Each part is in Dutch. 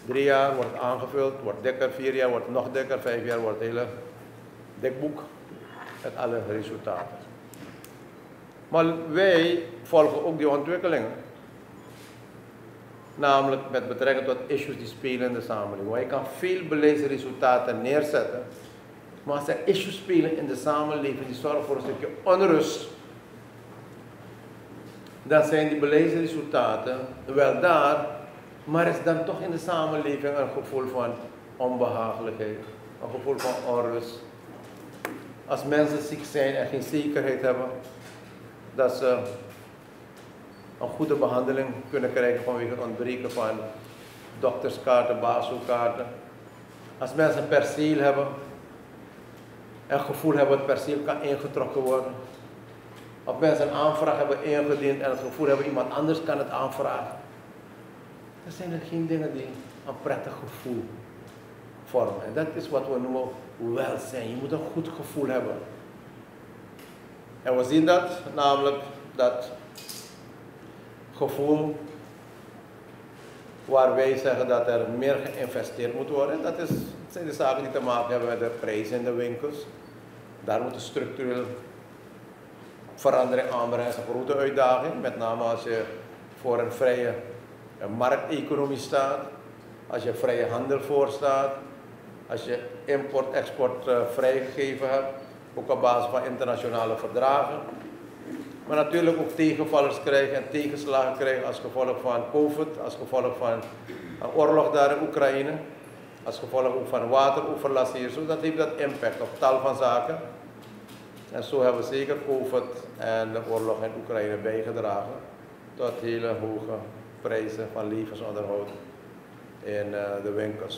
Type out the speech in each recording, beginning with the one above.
3 jaar wordt aangevuld, wordt dikker, 4 jaar wordt nog dikker, 5 jaar wordt het hele dik boek met alle resultaten. Maar wij volgen ook die ontwikkelingen. Namelijk met betrekking tot issues die spelen in de samenleving. Want je kan veel beleidsresultaten neerzetten. Maar als er issues spelen in de samenleving die zorgen voor een stukje onrust, dan zijn die beleidsresultaten wel daar, maar is dan toch in de samenleving een gevoel van onbehagelijkheid, een gevoel van onrust. Als mensen ziek zijn en geen zekerheid hebben dat ze een goede behandeling kunnen krijgen vanwege het ontbreken van dokterskaarten, BASO-kaarten. Als mensen een perceel hebben en het gevoel hebben dat het perceel kan ingetrokken worden. Of mensen een aanvraag hebben ingediend en het gevoel hebben iemand anders kan het aanvragen. Dat zijn er geen dingen die een prettig gevoel vormen. En dat is wat we noemen welzijn. Je moet een goed gevoel hebben. En we zien dat, namelijk dat gevoel waar wij zeggen dat er meer geïnvesteerd moet worden. Dat zijn de zaken die te maken hebben met de prijzen in de winkels. Daar moet een structureel verandering aanbrengen. Dat is een grote uitdaging, met name als je voor een vrije markteconomie staat, als je vrije handel voorstaat, als je import-export vrijgegeven hebt, ook op basis van internationale verdragen. Maar natuurlijk ook tegenvallers krijgen en tegenslagen krijgen als gevolg van COVID, als gevolg van een oorlog daar in Oekraïne, als gevolg ook van wateroverlast hier. Zo, dat heeft dat impact op tal van zaken. En zo hebben we zeker COVID en de oorlog in Oekraïne bijgedragen tot hele hoge prijzen van levensonderhoud in de winkels.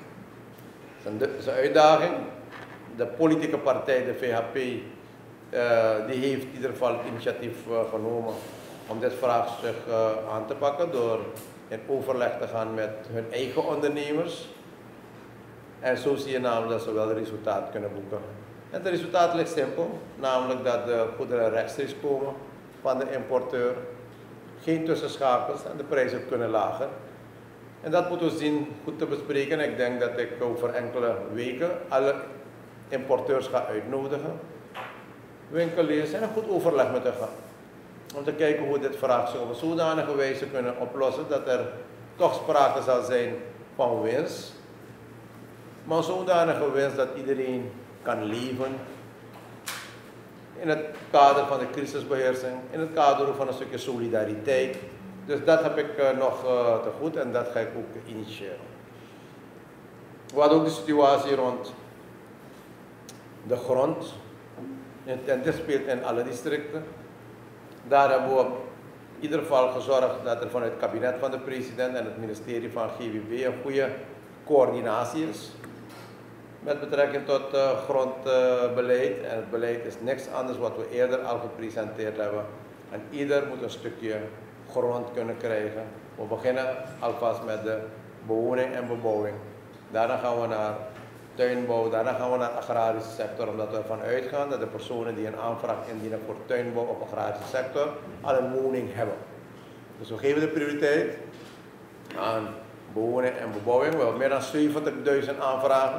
Dat is een uitdaging. De politieke partij, de VHP, die heeft in ieder geval het initiatief genomen om dit vraagstuk aan te pakken door in overleg te gaan met hun eigen ondernemers. En zo zie je namelijk dat ze wel het resultaat kunnen boeken. En het resultaat ligt simpel, namelijk dat de goederen rechtstreeks komen van de importeur, geen tussenschakels en de prijzen kunnen lager. En dat moeten we zien goed te bespreken. Ik denk dat ik over enkele weken alle importeurs ga uitnodigen, winkeliers en een goed overleg met hen gaan. Om te kijken hoe we dit vraagstuk op een zodanige wijze kunnen oplossen dat er toch sprake zal zijn van winst. Maar een zodanige winst dat iedereen kan leven in het kader van de crisisbeheersing, in het kader van een stukje solidariteit. Dus dat heb ik nog te goed en dat ga ik ook initiëren. We hadden ook de situatie rond de grond. En dit speelt in alle districten. Daar hebben we in ieder geval gezorgd dat er vanuit het kabinet van de president en het ministerie van GWB een goede coördinatie is. Met betrekking tot grondbeleid. En het beleid is niks anders wat we eerder al gepresenteerd hebben. En ieder moet een stukje grond kunnen krijgen. We beginnen alvast met de bewoning en bebouwing. Daarna gaan we naar tuinbouw, daarna gaan we naar de agrarische sector, omdat we ervan uitgaan dat de personen die een aanvraag indienen voor tuinbouw of agrarische sector al een woning hebben. Dus we geven de prioriteit aan bewoning en bebouwing. We hebben meer dan 70.000 aanvragen.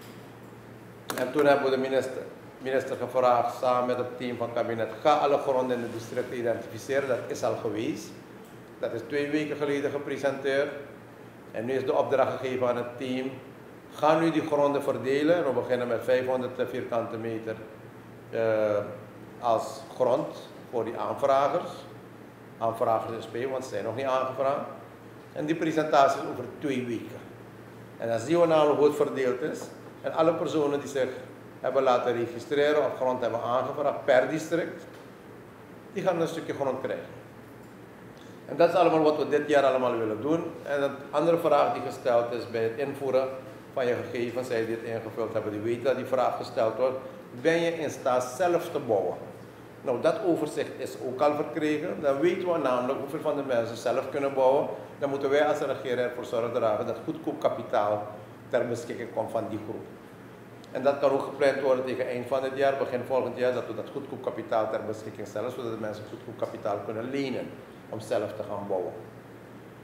En toen hebben we de minister gevraagd, samen met het team van het kabinet, ga alle gronden in het district identificeren. Dat is al geweest. Dat is 2 weken geleden gepresenteerd. En nu is de opdracht gegeven aan het team. Ga nu die gronden verdelen. We beginnen met 500 vierkante meter als grond voor die aanvragers. Aanvragers in SP, want ze zijn nog niet aangevraagd. En die presentatie is over 2 weken. En dan zien we namelijk hoe het verdeeld is. En alle personen die zich hebben laten registreren of grond hebben aangevraagd per district, die gaan een stukje grond krijgen. En dat is allemaal wat we dit jaar allemaal willen doen. En een andere vraag die gesteld is bij het invoeren van je gegevens, zij die dit ingevuld hebben, die weten dat die vraag gesteld wordt. Ben je in staat zelf te bouwen? Nou, dat overzicht is ook al verkregen. Dan weten we namelijk hoeveel van de mensen zelf kunnen bouwen. Dan moeten wij als regering ervoor zorgen dragen dat goedkoop kapitaal ter beschikking komt van die groep. En dat kan ook gepland worden tegen eind van het jaar, begin volgend jaar, dat we dat goedkoop kapitaal ter beschikking stellen, zodat de mensen goedkoop kapitaal kunnen lenen om zelf te gaan bouwen.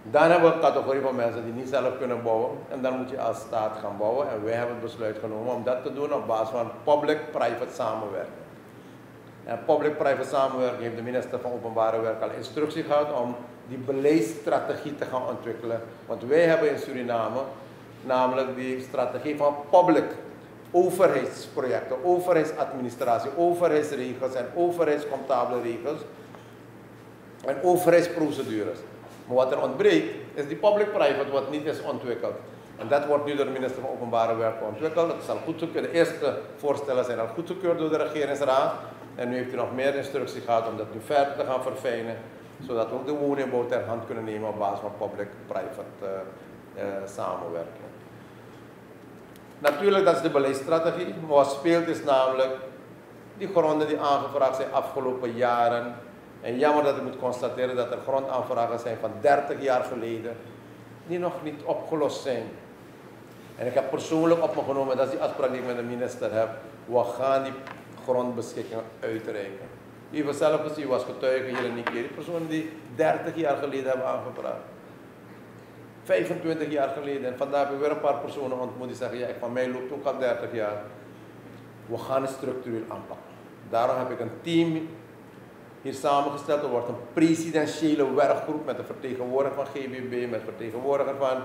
Dan hebben we een categorie van mensen die niet zelf kunnen bouwen. En dan moet je als staat gaan bouwen. En wij hebben het besluit genomen om dat te doen op basis van public-private samenwerking. En public-private samenwerking heeft de minister van Openbare Werk al instructie gehad om die beleidsstrategie te gaan ontwikkelen. Want wij hebben in Suriname namelijk die strategie van public, overheidsprojecten, overheidsadministratie, overheidsregels en overheidscomptabele regels en overheidsprocedures. Maar wat er ontbreekt is die public-private wat niet is ontwikkeld. En dat wordt nu door de minister van Openbare Werk ontwikkeld. Dat is al goedgekeurd. De eerste voorstellen zijn al goedgekeurd door de regeringsraad. En nu heeft u nog meer instructie gehad om dat nu verder te gaan verfijnen. Zodat we ook de woningbouw ter hand kunnen nemen op basis van public-private samenwerking. Natuurlijk, dat is de beleidsstrategie. Maar wat speelt is namelijk die gronden die aangevraagd zijn afgelopen jaren. En jammer dat ik moet constateren dat er grondaanvragen zijn van 30 jaar geleden die nog niet opgelost zijn. En ik heb persoonlijk op me genomen, dat is die afspraak die ik met de minister heb, we gaan die grondbeschikkingen uitreiken. U heeft zelf gezien, was getuige hier in Nikeri, personen die 30 jaar geleden hebben aangevraagd. 25 jaar geleden. En vandaag hebben we weer een paar personen ontmoet die zeggen, ja, van mij loopt ook al 30 jaar. We gaan het structureel aanpakken. Daarom heb ik een team hier samengesteld. Er wordt een presidentiële werkgroep met een vertegenwoordiger van GBB, met een vertegenwoordiger van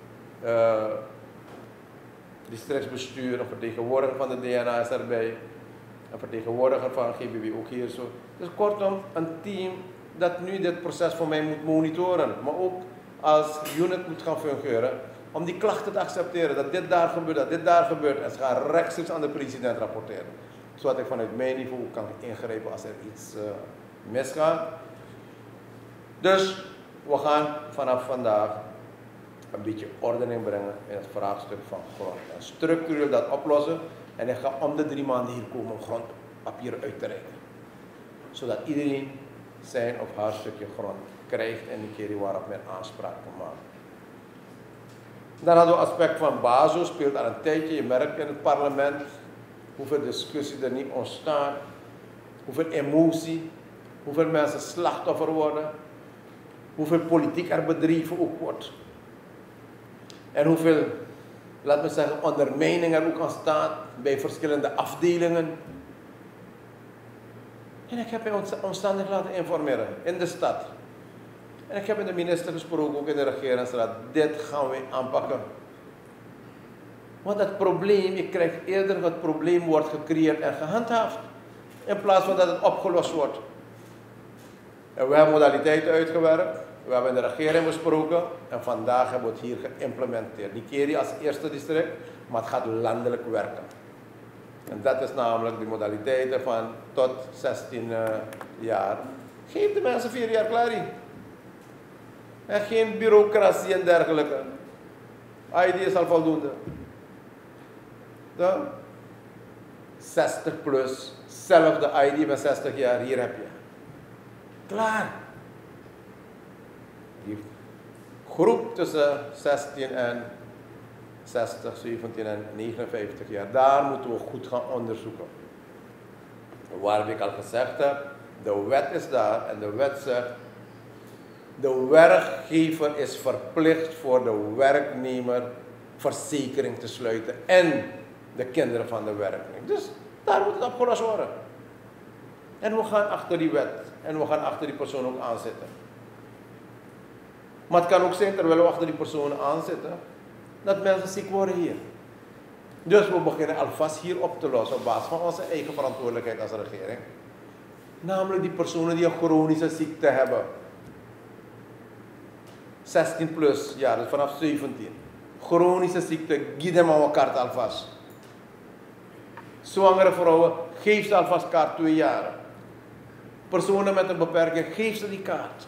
districtsbestuur, een vertegenwoordiger van de DNA is erbij, een vertegenwoordiger van GBB ook hier zo. Dus kortom, een team dat nu dit proces voor mij moet monitoren, maar ook als unit moet gaan fungeren, om die klachten te accepteren, dat dit daar gebeurt, dat dit daar gebeurt. En ze gaan rechtstreeks aan de president rapporteren. Zodat ik vanuit mijn niveau kan ingrijpen als er iets misgaat. Dus we gaan vanaf vandaag een beetje ordening brengen in het vraagstuk van grond. En structureel dat oplossen. En ik ga om de 3 maanden hier komen om grondpapieren uit te reiken. Zodat iedereen zijn of haar stukje grond krijgt en die keer waarop men aanspraak kan maken. Dan hadden we het aspect van BASO, speelt al een tijdje. Je merkt in het parlement hoeveel discussie er niet ontstaat, hoeveel emotie, hoeveel mensen slachtoffer worden, hoeveel politiek er bedreven ook wordt. En hoeveel, laat me zeggen, ondermijning er ook ontstaat bij verschillende afdelingen. En ik heb mij omstandig laten informeren in de stad. En ik heb met de minister gesproken, ook in de regeringsraad. Dit gaan we aanpakken. Want het probleem, ik krijg eerder dat het probleem wordt gecreëerd en gehandhaafd. In plaats van dat het opgelost wordt. En we hebben modaliteiten uitgewerkt. We hebben in de regering besproken. En vandaag hebben we het hier geïmplementeerd. Nikeri als eerste district, maar het gaat landelijk werken. En dat is namelijk de modaliteiten van tot 16 jaar. Geef de mensen 4 jaar klaring. En geen bureaucratie en dergelijke. ID is al voldoende. Dan 60 plus, zelfde ID met 60 jaar, hier heb je. Klaar. Die groep tussen 16 en 60, 17 en 59 jaar, daar moeten we goed gaan onderzoeken. Waar ik al gezegd heb, de wet is daar en de wet zegt, de werkgever is verplicht voor de werknemer verzekering te sluiten en de kinderen van de werknemer. Dus daar moet het opgelost worden. En we gaan achter die wet en we gaan achter die persoon ook aanzitten. Maar het kan ook zijn, terwijl we achter die personen aanzitten, dat mensen ziek worden hier. Dus we beginnen alvast hier op te lossen op basis van onze eigen verantwoordelijkheid als regering. Namelijk die personen die een chronische ziekte hebben. 16 plus, ja, dus vanaf 17. Chronische ziekte, giet hem al een kaart alvast. Zwangere vrouwen, geef ze alvast kaart 2 jaar. Personen met een beperking, geef ze die kaart.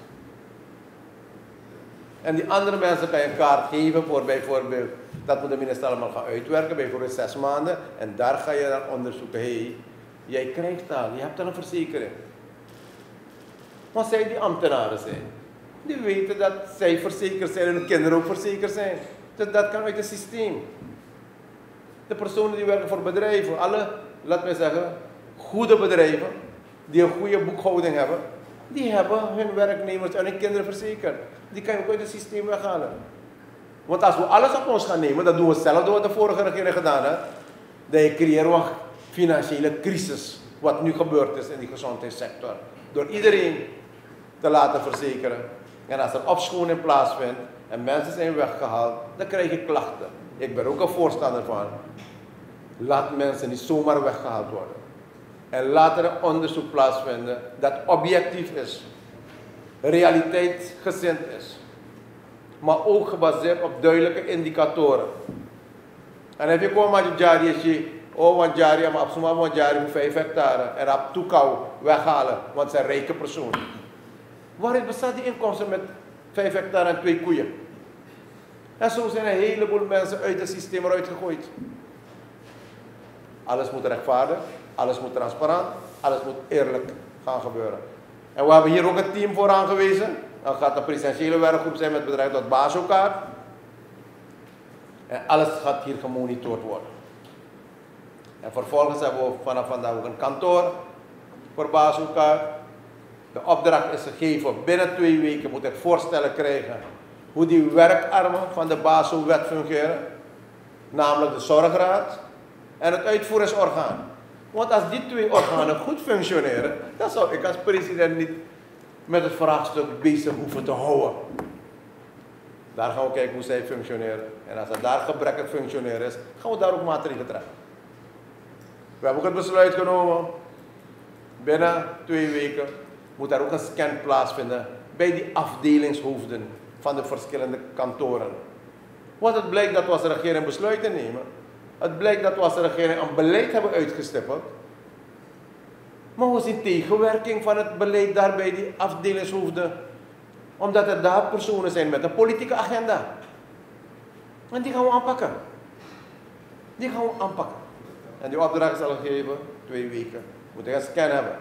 En die andere mensen kan je een kaart geven voor bijvoorbeeld, dat moet de minister allemaal gaan uitwerken, bijvoorbeeld 6 maanden. En daar ga je dan onderzoeken, hé, jij krijgt al, je hebt al een verzekering. Maar zij die ambtenaren zijn, die weten dat zij verzekerd zijn en hun kinderen ook verzekerd zijn. Dus dat kan uit het systeem. De personen die werken voor bedrijven, alle, laat mij zeggen, goede bedrijven, die een goede boekhouding hebben, die hebben hun werknemers en hun kinderen verzekerd. Die kan je ook uit het systeem weghalen. Want als we alles op ons gaan nemen, dat doen we hetzelfde wat de vorige regering gedaan heeft. Dan creëren we financiële crisis, wat nu gebeurd is in die gezondheidssector. Door iedereen te laten verzekeren. En als er opschoning plaatsvindt en mensen zijn weggehaald, dan krijg je klachten. Ik ben ook een voorstander van. Laat mensen niet zomaar weggehaald worden. En laat er een onderzoek plaatsvinden dat objectief is. Realiteitsgezind is. Maar ook gebaseerd op duidelijke indicatoren. En als je komt met je jari, want jari, maar absoluut want jari voor 5 hectare. En op toekou weghalen, want ze zijn rijke persoon. Waaruit bestaat die inkomsten met 5 hectare en 2 koeien? En zo zijn een heleboel mensen uit het systeem eruit gegooid. Alles moet rechtvaardig, alles moet transparant, alles moet eerlijk gaan gebeuren. En we hebben hier ook een team voor aangewezen. Dan gaat de presidentiële werkgroep zijn met bedrijf tot Bazokaart. En alles gaat hier gemonitord worden. En vervolgens hebben we vanaf vandaag ook een kantoor voor Bazokaart. De opdracht is gegeven, binnen 2 weken moet ik voorstellen krijgen hoe die werkarmen van de Bazo-wet fungeren. Namelijk de zorgraad en het uitvoeringsorgaan. Want als die 2 organen goed functioneren, dan zou ik als president niet met het vraagstuk bezig hoeven te houden. Daar gaan we kijken hoe zij functioneren. En als er daar gebrekkig functioneren is, gaan we daar ook maatregelen treffen. We hebben ook het besluit genomen, binnen 2 weken moet er ook een scan plaatsvinden bij die afdelingshoofden van de verschillende kantoren. Want het blijkt dat we als regering besluiten nemen. Het blijkt dat we als regering een beleid hebben uitgestippeld. Maar we zien tegenwerking van het beleid daar bij die afdelingshoofden. Omdat er daar personen zijn met een politieke agenda. En die gaan we aanpakken. Die gaan we aanpakken. En die opdracht is al gegeven, 2 weken. We moeten een scan hebben.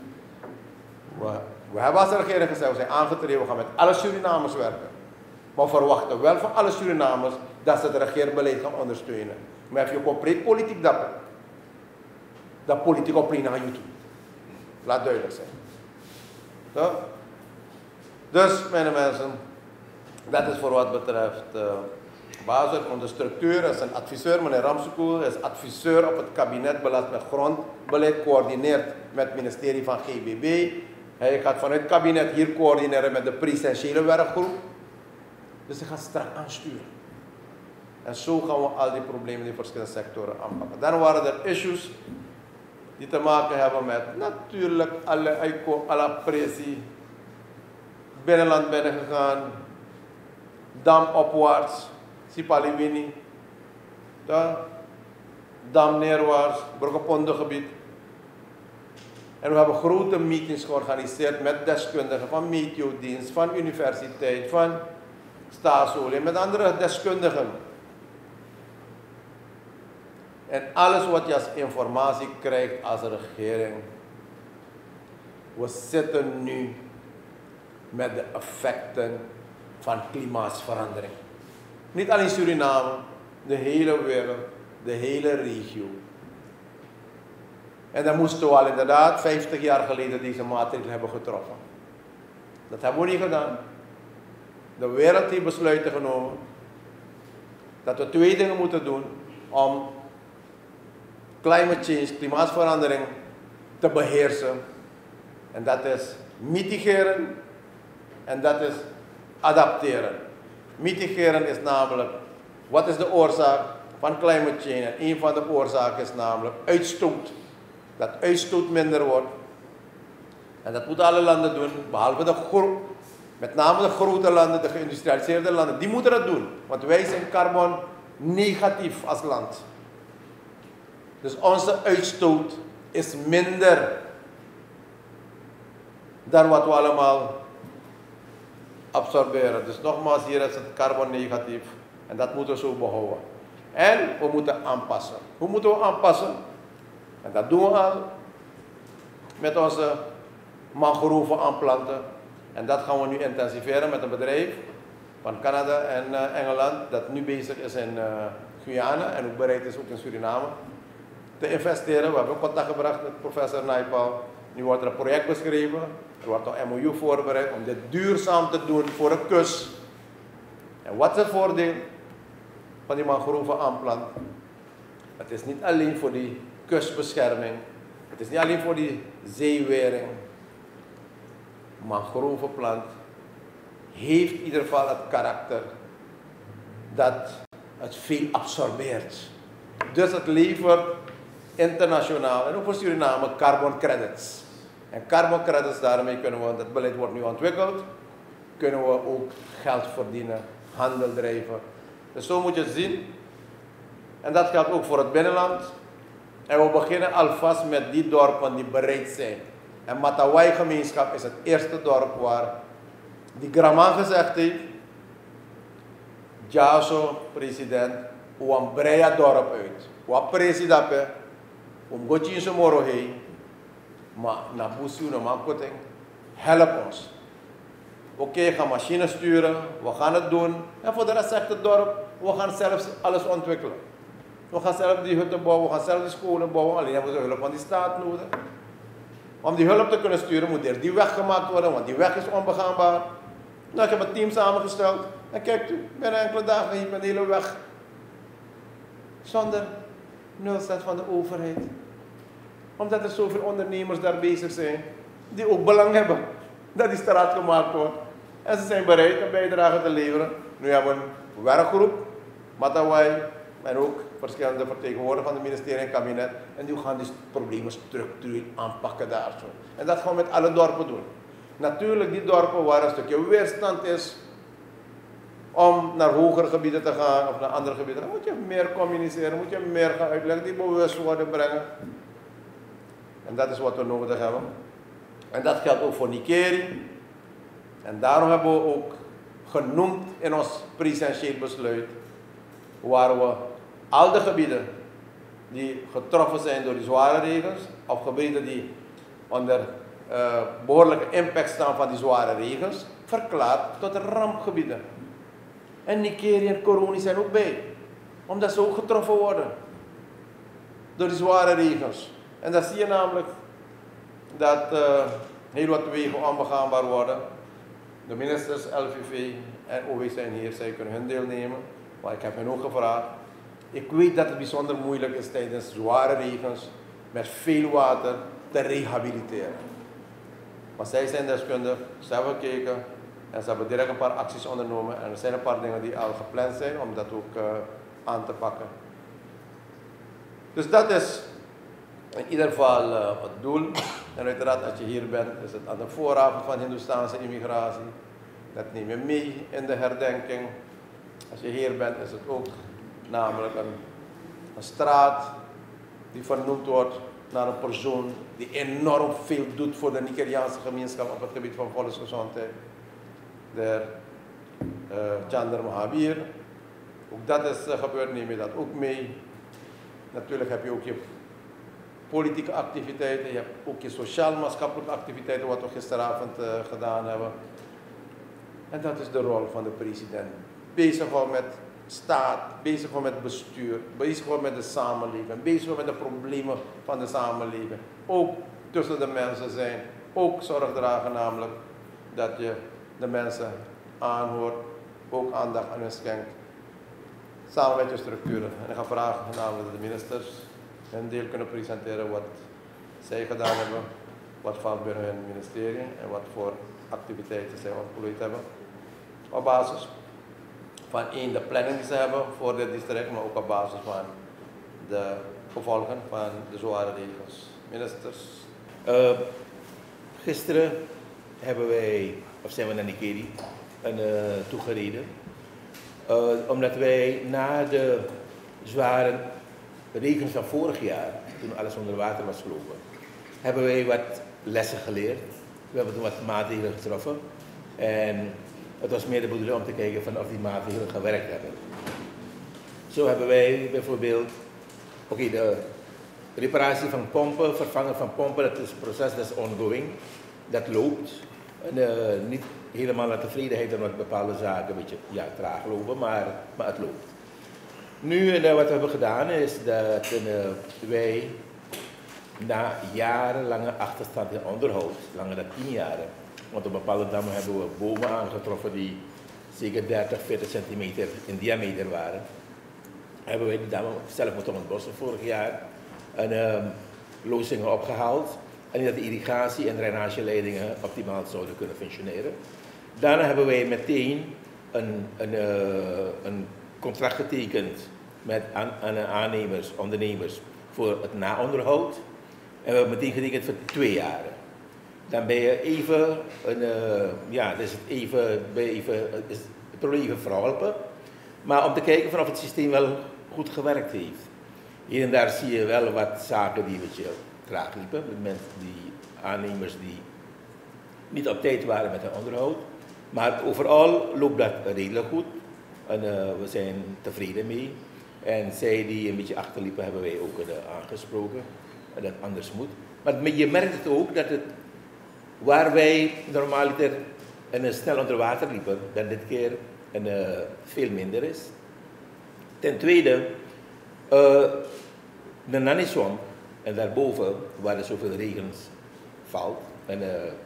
We hebben als regering gezegd, we zijn aangetreden, we gaan met alle Surinamers werken. Maar we verwachten wel van alle Surinamers dat ze het regeerbeleid gaan ondersteunen. Maar als je compleet politiek dapper, dat politiek op naar je toe. Laat duidelijk zijn. Zo? Dus, mijn mensen, dat is voor wat betreft Bazo. Komt de structuur, is een adviseur, meneer Ramsekoel, is adviseur op het kabinet belast met grondbeleid, coördineert met het ministerie van GBB. Hij gaat vanuit het kabinet hier coördineren met de presidentiële werkgroep. Dus hij gaat strak aansturen. En zo gaan we al die problemen in de verschillende sectoren aanpakken. Dan waren er issues die te maken hebben met natuurlijk alle pressie. Binnenland binnengegaan, dam opwaarts, Sipaliwini, dam neerwaarts, Bruggepondengebied. En we hebben grote meetings georganiseerd met deskundigen van meteodienst, van universiteit, van staatsolie, met andere deskundigen. En alles wat je als informatie krijgt als regering. We zitten nu met de effecten van klimaatsverandering. Niet alleen Suriname, de hele wereld, de hele regio. En dan moesten we al inderdaad 50 jaar geleden deze maatregelen hebben getroffen. Dat hebben we niet gedaan. De wereld heeft besluiten genomen dat we 2 dingen moeten doen om climate change, klimaatsverandering te beheersen. En dat is mitigeren en dat is adapteren. Mitigeren is namelijk, wat is de oorzaak van climate change? En een van de oorzaken is namelijk uitstoot. Dat uitstoot minder wordt. En dat moeten alle landen doen, behalve met name de grote landen, de geïndustrialiseerde landen. Die moeten dat doen, want wij zijn carbon negatief als land. Dus onze uitstoot is minder dan wat we allemaal absorberen. Dus nogmaals, hier is het carbon negatief. En dat moeten we zo behouden. En we moeten aanpassen. Hoe moeten we aanpassen? En dat doen we al met onze mangroven aanplanten. En dat gaan we nu intensiveren met een bedrijf van Canada en Engeland, dat nu bezig is in Guyana en ook bereid is ook in Suriname te investeren. We hebben contact gebracht met professor Naipaul. Nu wordt er een project beschreven. Er wordt een MOU voorbereid om dit duurzaam te doen voor een kust. En wat is het voordeel van die mangrovenaanplant? Het is niet alleen voor die kustbescherming. Het is niet alleen voor die zeewering. Mangrovenplant heeft in ieder geval het karakter dat het veel absorbeert. Dus het levert internationaal en ook voor Suriname carbon credits. En carbon credits, daarmee kunnen we, dat beleid wordt nu ontwikkeld, kunnen we ook geld verdienen, handel drijven. Dus zo moet je het zien. En dat geldt ook voor het binnenland. En we beginnen alvast met die dorpen die bereid zijn. En Matawai gemeenschap is het eerste dorp waar die Graman gezegd heeft, Jaso, president, we een breia dorp uit. Wat president is, om Gotje in zijn moro heen, maar naar Boesu, naar Mankoting, help ons. Oké, gaan machines sturen, we gaan het doen. En voor de rest zegt het dorp, we gaan zelfs alles ontwikkelen. We gaan zelf die hutten bouwen, we gaan zelf die scholen bouwen, alleen hebben we de hulp van die staat nodig. Om die hulp te kunnen sturen moet er die weg gemaakt worden, want die weg is onbegaanbaar. Nou, ik heb een team samengesteld en kijkt u, binnen enkele dagen heeft men de hele weg zonder 0 cent van de overheid. Omdat er zoveel ondernemers daar bezig zijn, die ook belang hebben dat die straat gemaakt wordt. En ze zijn bereid een bijdrage te leveren. Nu hebben we een werkgroep, Matawai, en ook verschillende vertegenwoordigers van het ministerie en kabinet. En die gaan die problemen structureel aanpakken daar zo. En dat gaan we met alle dorpen doen. Natuurlijk die dorpen waar een stukje weerstand is om naar hogere gebieden te gaan of naar andere gebieden. Dan moet je meer communiceren, moet je meer gaan uitleggen, die bewustwording brengen. En dat is wat we nodig hebben. En dat geldt ook voor Nikeri. En daarom hebben we ook genoemd in ons presidentieel besluit, waar we al de gebieden die getroffen zijn door die zware regens, of gebieden die onder behoorlijke impact staan van die zware regens, verklaard tot rampgebieden. En Nikeri en Koroni zijn ook bij, omdat ze ook getroffen worden door die zware regens. En dan zie je namelijk dat heel wat wegen onbegaanbaar worden. De ministers, LVV en OW zijn hier, zij kunnen hun deelnemen. Maar ik heb hen ook gevraagd. Ik weet dat het bijzonder moeilijk is tijdens zware regens met veel water te rehabiliteren. Maar zij zijn deskundig, ze hebben gekeken en ze hebben direct een paar acties ondernomen. En er zijn een paar dingen die al gepland zijn om dat ook aan te pakken. Dus dat is in ieder geval het doel. En uiteraard als je hier bent is het aan de vooravond van Hindoestaanse immigratie. Dat neem je mee in de herdenking. Als je hier bent is het ook namelijk een straat die vernoemd wordt naar een persoon die enorm veel doet voor de Nigeriaanse gemeenschap op het gebied van volksgezondheid. De Chandra Mahabir. Ook dat is gebeurd, neem je dat ook mee. Natuurlijk heb je ook je politieke activiteiten, je hebt ook je sociaal-maatschappelijke activiteiten, wat we gisteravond gedaan hebben. En dat is de rol van de president. Bezig gewoon met staat, bezig gewoon met bestuur, bezig gewoon met de samenleving, bezig gewoon met de problemen van de samenleving. Ook tussen de mensen zijn, ook zorg dragen namelijk dat je de mensen aanhoort, ook aandacht aan hen schenkt. Samen met je structuren. En ik ga vragen namelijk de ministers een deel kunnen presenteren wat zij gedaan hebben, wat valt binnen hun ministerie en wat voor activiteiten zij ontplooid hebben. Op basis van de planning die ze hebben voor dit district, maar ook op basis van de gevolgen van de zware regels. Ministers? Gisteren zijn we naar Nikeri toegereden. Omdat wij na de zware regens van vorig jaar, toen alles onder water was gelopen, hebben wij wat lessen geleerd. We hebben toen wat maatregelen getroffen. En het was meer de bedoeling om te kijken of die maatregelen gewerkt hebben. Zo hebben wij bijvoorbeeld, de reparatie van pompen, vervangen van pompen, dat is een proces dat is ongoing. Dat loopt. En, niet helemaal naar tevredenheid, omdat bepaalde zaken een beetje traag lopen, maar het loopt. Nu, wat we hebben gedaan is dat wij na jarenlange achterstand in onderhoud, langer dan 10 jaar, want op bepaalde dammen hebben we bomen aangetroffen die zeker 30, 40 centimeter in diameter waren, hebben wij die dammen zelf moeten ontbossen vorig jaar en lozingen opgehaald en dat de irrigatie- en drainageleidingen optimaal zouden kunnen functioneren. Daarna hebben wij meteen een contract getekend met aannemers, ondernemers voor het naonderhoud. En we hebben meteen getekend voor 2 jaar. Dan ben je even, is het probleem even verholpen. Maar om te kijken of het systeem wel goed gewerkt heeft. Hier en daar zie je wel wat zaken die een beetje traag liepen. Met die aannemers die niet op tijd waren met het onderhoud. Maar overal loopt dat redelijk goed. En we zijn tevreden mee. En zij die een beetje achterliepen hebben wij ook aangesproken. En dat anders moet. Maar je merkt het ook dat het, waar wij normaaliter snel onder water liepen, dan dit keer veel minder is. Ten tweede, de Naniswamp en daarboven, waar er zoveel regens valt, en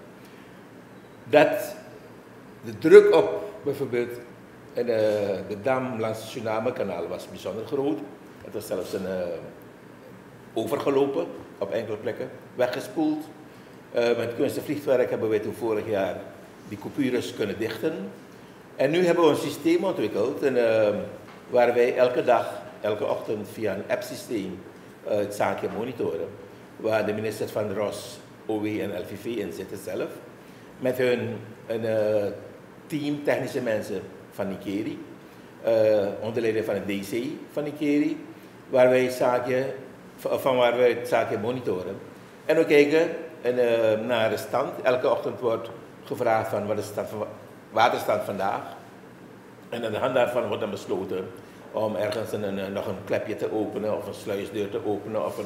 dat de druk op bijvoorbeeld de dam langs het Tsunami-kanaal was bijzonder groot. Het was zelfs overgelopen op enkele plekken, weggespoeld. Met kunstenvliegwerk hebben wij toen vorig jaar die coupures kunnen dichten. En nu hebben we een systeem ontwikkeld waar wij elke dag, elke ochtend via een appsysteem het zaakje monitoren. Waar de ministers van ROS, OW en LVV in zitten zelf. Met hun team technische mensen van Nikeri, onder leiding van het DC van Nikeri, waar wij het zaakje monitoren. En we kijken naar de stand. Elke ochtend wordt gevraagd van wat is de waterstand vandaag. En aan de hand daarvan wordt dan besloten om ergens nog een klepje te openen of een sluisdeur te openen of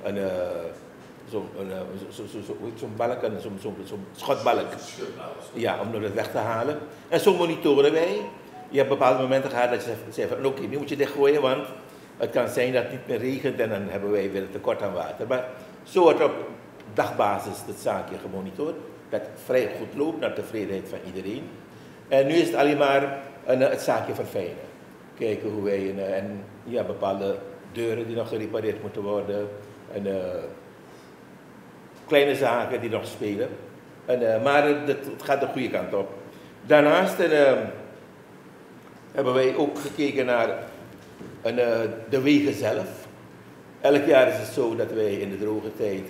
zo'n balk, zo'n schotbalk. Ja, om het weg te halen. En zo monitoren wij. Je hebt bepaalde momenten gehad dat je zegt van oké, nu moet je dichtgooien, want het kan zijn dat het niet meer regent en dan hebben wij weer een tekort aan water. Maar zo wordt op dagbasis het zaakje gemonitord. Dat vrij goed loopt, naar tevredenheid van iedereen. En nu is het alleen maar het zaakje verfijnen. Kijken hoe wij bepaalde deuren die nog gerepareerd moeten worden. En kleine zaken die nog spelen. Maar het gaat de goede kant op. Daarnaast hebben wij ook gekeken naar de wegen zelf. Elk jaar is het zo dat wij in de droge tijd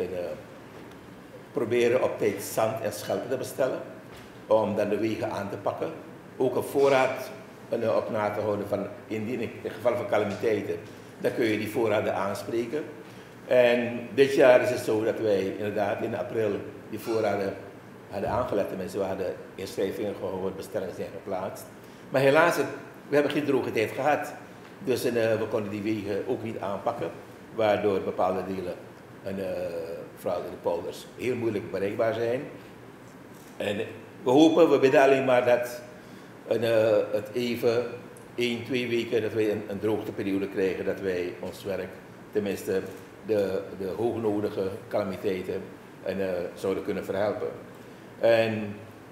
proberen op tijd zand en schelpen te bestellen. Om dan de wegen aan te pakken. Ook een voorraad op na te houden van in geval van calamiteiten. Dan kun je die voorraden aanspreken. En dit jaar is het zo dat wij inderdaad in april die voorraden hadden aangelegd. Tenminste, we hadden inschrijvingen gehouden, bestellingen zijn geplaatst. Maar helaas, we hebben geen droge tijd gehad. Dus we konden die wegen ook niet aanpakken. Waardoor bepaalde delen, vooral de polders, heel moeilijk bereikbaar zijn. En we bidden alleen maar dat het even 1, 2 weken dat wij een droogteperiode krijgen. Dat wij ons werk, tenminste de hoognodige calamiteiten, zouden kunnen verhelpen. En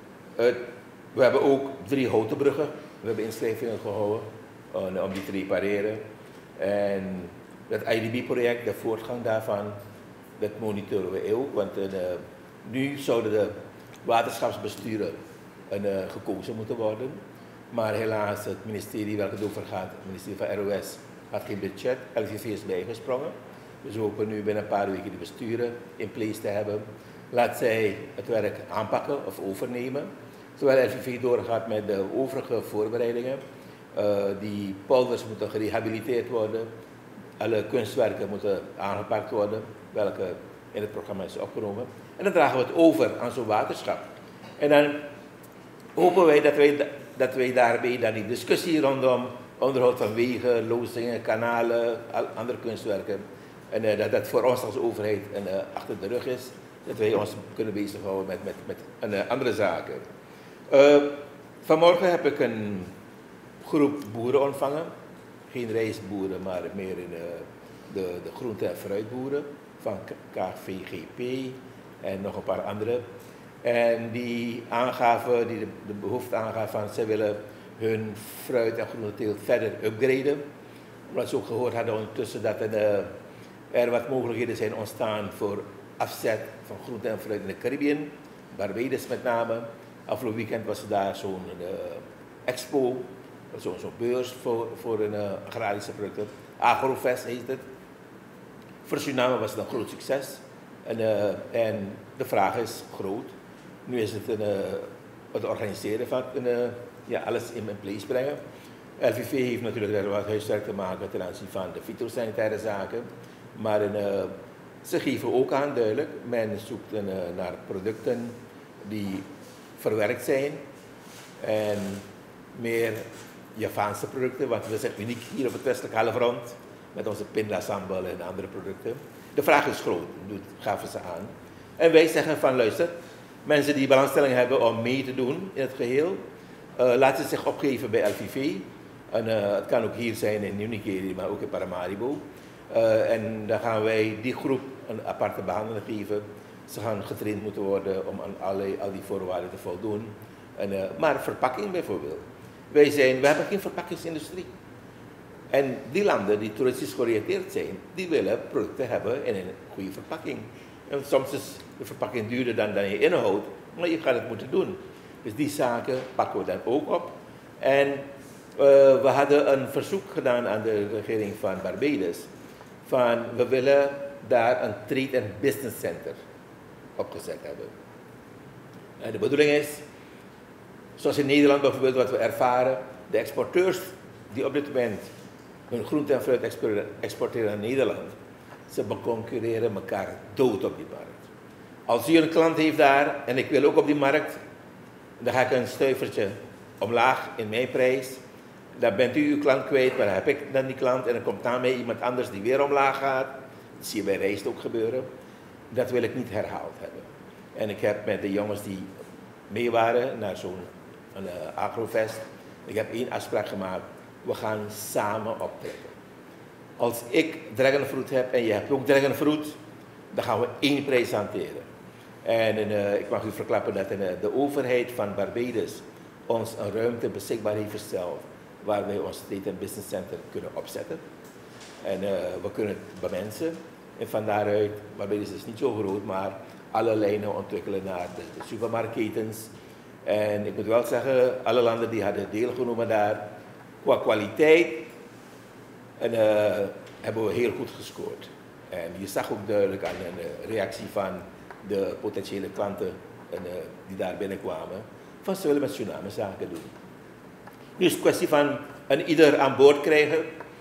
we hebben ook 3 houten bruggen. We hebben inschrijvingen gehouden om die te repareren. En dat IDB-project, de voortgang daarvan, dat monitoren we ook. Want nu zouden de waterschapsbesturen gekozen moeten worden. Maar helaas, het ministerie waar het over gaat, het ministerie van ROS, had geen budget. LVV is bijgesprongen. Dus we hopen nu binnen een paar weken de besturen in place te hebben. Laat zij het werk aanpakken of overnemen. Terwijl LVV doorgaat met de overige voorbereidingen. Die polders moeten gerehabiliteerd worden. Alle kunstwerken moeten aangepakt worden, welke in het programma is opgenomen. En dan dragen we het over aan zo'n waterschap. En dan hopen wij dat wij daarbij dan die discussie rondom onderhoud van wegen, lozingen, kanalen, andere kunstwerken. En dat voor ons als overheid achter de rug is. Dat wij ons kunnen bezighouden met andere zaken. Vanmorgen heb ik een groep boeren ontvangen. Geen rijstboeren, maar meer in de groente- en fruitboeren van KVGP en nog een paar andere. En die aangaven, die de behoefte aangaven van ze willen hun fruit- en groenteteelt verder upgraden. Omdat ze ook gehoord hadden ondertussen dat er wat mogelijkheden zijn ontstaan voor afzet van groente en fruit in de Caribbean. Barbados met name. Afgelopen weekend was er daar zo'n expo, zo'n beurs voor een agrarische producten. Agrofest heet het. Voor Suriname was het een groot succes. En de vraag is groot. Nu is het het organiseren van alles in place brengen. LVV heeft natuurlijk daar wat huiswerk te maken ten aanzien van de fytosanitaire zaken. Maar ze geven ook aan duidelijk, men zoekt naar producten die verwerkt zijn. En meer Javaanse producten, want we zijn uniek hier op het westelijke halfrond met onze pindasambal en andere producten. De vraag is groot, dat gaven ze aan. En wij zeggen van luister, mensen die belangstelling hebben om mee te doen in het geheel, laten ze zich opgeven bij LVV. En, het kan ook hier zijn in Nieuw-Nikeri, maar ook in Paramaribo. En dan gaan wij die groep een aparte behandeling geven. Ze gaan getraind moeten worden om aan al die voorwaarden te voldoen. Maar verpakking bijvoorbeeld. We hebben geen verpakkingsindustrie. En die landen die toeristisch georiënteerd zijn, die willen producten hebben in een goede verpakking. En soms is de verpakking duurder dan je inhoud, maar je gaat het moeten doen. Dus die zaken pakken we dan ook op. En we hadden een verzoek gedaan aan de regering van Barbados. Van we willen daar een trade and business center opgezet hebben. En de bedoeling is, zoals in Nederland bijvoorbeeld wat we ervaren, de exporteurs die op dit moment hun groente en fruit exporteren naar Nederland, ze beconcurreren elkaar dood op die markt. Als u een klant heeft daar en ik wil ook op die markt, dan ga ik een stuivertje omlaag in mijn prijs. Dan bent u uw klant kwijt, maar dan heb ik dan die klant en dan komt na mij iemand anders die weer omlaag gaat. Dat zie je bij rijst ook gebeuren. Dat wil ik niet herhaald hebben. En ik heb met de jongens die mee waren naar zo'n agrofest, ik heb 1 afspraak gemaakt. We gaan samen optrekken. Als ik dragonfruit heb en je hebt ook dragonfruit, dan gaan we 1 prijs hanteren. En ik mag u verklappen dat de overheid van Barbados ons een ruimte beschikbaar heeft gesteld waar wij ons Trade and Business Center kunnen opzetten. En we kunnen het bemensen. En van daaruit, Barbados is niet zo groot, maar alle lijnen ontwikkelen naar de supermarktketens. En ik moet wel zeggen, alle landen die hadden deelgenomen daar, qua kwaliteit hebben we heel goed gescoord. En je zag ook duidelijk aan de reactie van de potentiële klanten die daar binnenkwamen, van ze willen met Suriname zaken doen. Nu is het kwestie van ieder aan boord krijgen.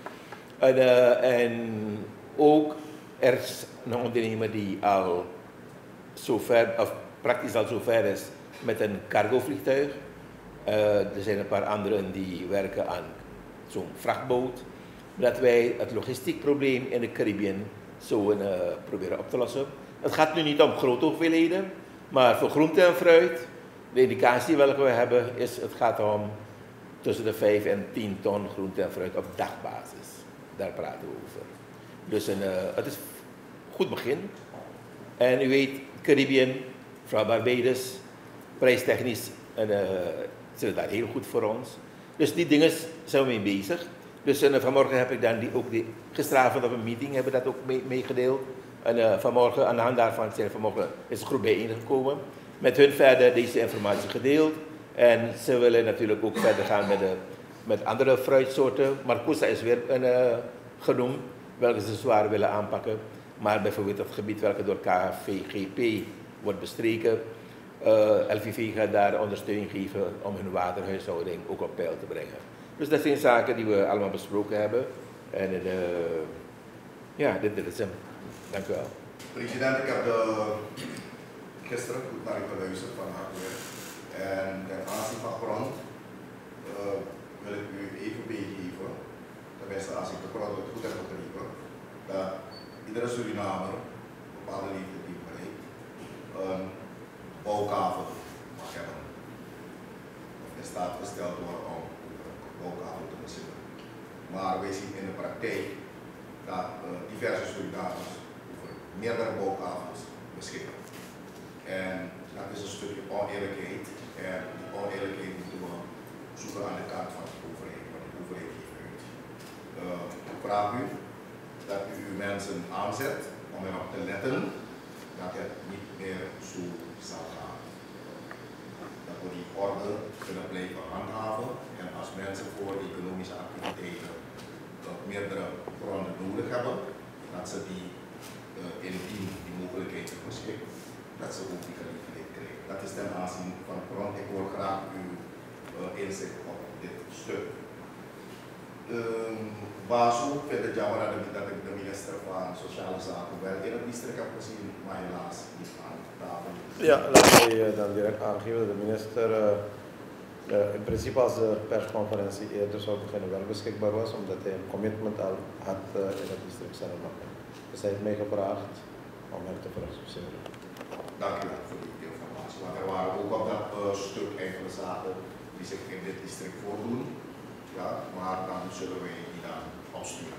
En ook er is een ondernemer die al zover, of praktisch al zover is met een cargovliegtuig. Er zijn een paar anderen die werken aan zo'n vrachtboot. Dat wij het logistiek probleem in de Caribbean zo proberen op te lossen. Het gaat nu niet om grote hoeveelheden, maar voor groente en fruit, de indicatie welke we hebben is, het gaat om tussen de 5 en 10 ton groente en fruit op dagbasis. Daar praten we over. Dus het is een goed begin. En u weet, Caribbean, vooral Barbados, prijstechnisch zit daar heel goed voor ons. Dus die dingen zijn we mee bezig. Dus vanmorgen heb ik dan gisteravond op een meeting hebben we dat ook meegedeeld. En vanmorgen, aan de hand daarvan, vanmorgen is de groep bijeengekomen. Met hun verder deze informatie gedeeld. En ze willen natuurlijk ook verder gaan met andere fruitsoorten. Marcousa is weer genoemd, welke ze zwaar willen aanpakken. Maar bijvoorbeeld het gebied welke door KVGP wordt bestreken. LVV gaat daar ondersteuning geven om hun waterhuishouding ook op peil te brengen. Dus dat zijn zaken die we allemaal besproken hebben. En dit is hem. Dank u wel. President, ik heb gisteren goed naar u geluisterd van harte. En ten aanzien van grond wil ik u even meegeven, tenminste als ik de grond goed heb begrepen, dat iedere Surinamer, op bepaalde leeftijd die bereikt, een bouwkavel mag hebben. Of in staat gesteld worden om een bouwkavel te bezitten. Maar wij zien in de praktijk dat diverse Surinamers over meerdere bouwkavels beschikken. En dat is een stukje oneerlijkheid. En die oneerlijkheid moeten we zoeken aan de kant van de overheid, want de overheid geeft uit. Ik vraag u dat u uw mensen aanzet om erop te letten dat het niet meer zo zal gaan. Dat we die orde kunnen blijven handhaven en als mensen voor economische activiteiten meerdere bronnen nodig hebben, dat ze die indien die mogelijkheid beschikken, dat ze ook die gelegenheid krijgen. Dat is ten aanzien van de bron. Ik hoor graag uw inzicht op dit stuk. Basu vindt het jammer dat ik de minister van Sociale Zaken wel in het district heb gezien, maar helaas niet aan tafel. Ja, laat mij dan direct aangeven dat de minister in principe als de persconferentie eerder zou beginnen wel beschikbaar was, omdat hij een commitment al had in het district zelf. Dus hij heeft mij gevraagd om hem te verexcuseren. Dank u wel voor die informatie, want er waren ook op dat stuk enkele zaken die zich in dit district voordoen. Ja, maar dan zullen wij die dan opsturen.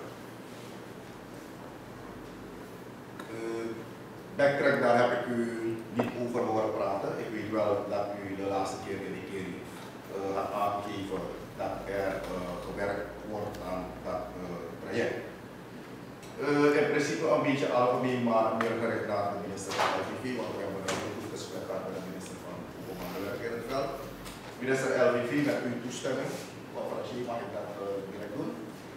Backtrack, daar heb ik u niet over horen praten. Ik weet wel dat u de laatste keer in die keer had aangegeven dat er gewerkt wordt aan dat traject. In principe een beetje algemeen, maar meer gericht naar de minister van LVV, want we hebben een goed gesprek gehad met de minister van Openbare Werken in het veld. Minister LVV, met uw toestemming, conferentie mag ik dat direct doen.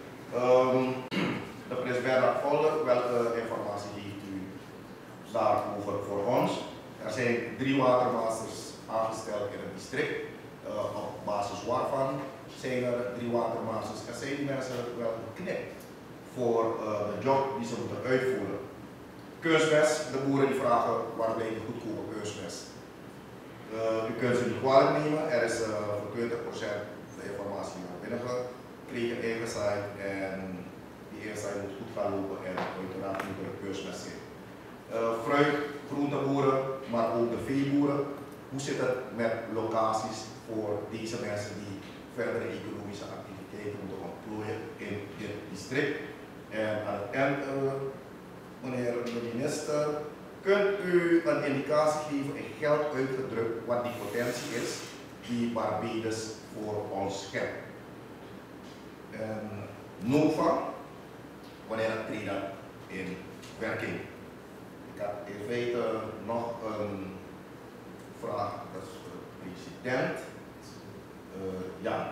De prins Bernhard Volder, welke informatie heeft u daarover voor ons? Er zijn 3 watermasters aangesteld in het district. Op basis waarvan zijn er 3 watermasters. Er zijn die mensen wel geknipt voor de job die ze moeten uitvoeren. Keursmes, de boeren die vragen waar blijft de goedkope keursmes. U kunt ze niet kwalijk nemen, er is voor 20% de informatie naar binnen gekregen, ingezaaid en die inzaai moet goed gaan lopen en uiteraard moet er een keursmes zijn. Fruit, groenteboeren, maar ook de veeboeren. Hoe zit het met locaties voor deze mensen die verdere economische activiteiten moeten ontplooien in dit district? En aan het eind, meneer de minister, kunt u een indicatie geven in geld uitgedrukt wat die potentie is die Barbados voor ons schept? En NOVA, wanneer treedt dat in werking? Ik had in feite nog een vraag, dat is de president. Ja.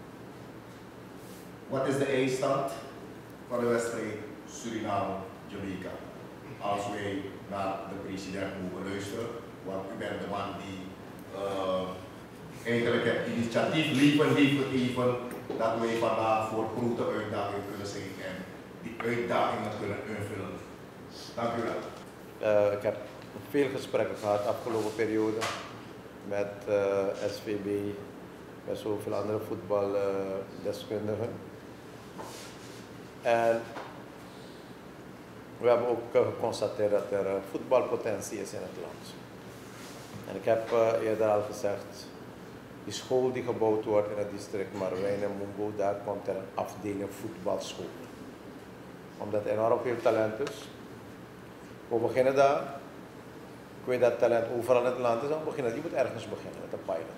Wat is de eindstand van de wedstrijd Suriname-Jamaica? Als wij naar de president mogen luisteren, want u bent de man die eigenlijk het initiatief leven heeft gegeven dat wij vandaag voor grote uitdagingen kunnen zijn en die uitdagingen kunnen invullen. Dank u wel. Ik heb veel gesprekken gehad de afgelopen periode met SVB, met zoveel andere voetbaldeskundigen. En we hebben ook geconstateerd dat er voetbalpotentie is in het land. En ik heb eerder al gezegd, die school die gebouwd wordt in het district Marwijn en Mumbo, daar komt er een afdeling voetbalschool. Omdat er enorm veel talent is. We beginnen daar. Ik weet dat talent overal in het land is, dan beginnen. Je moet ergens beginnen met een pilot.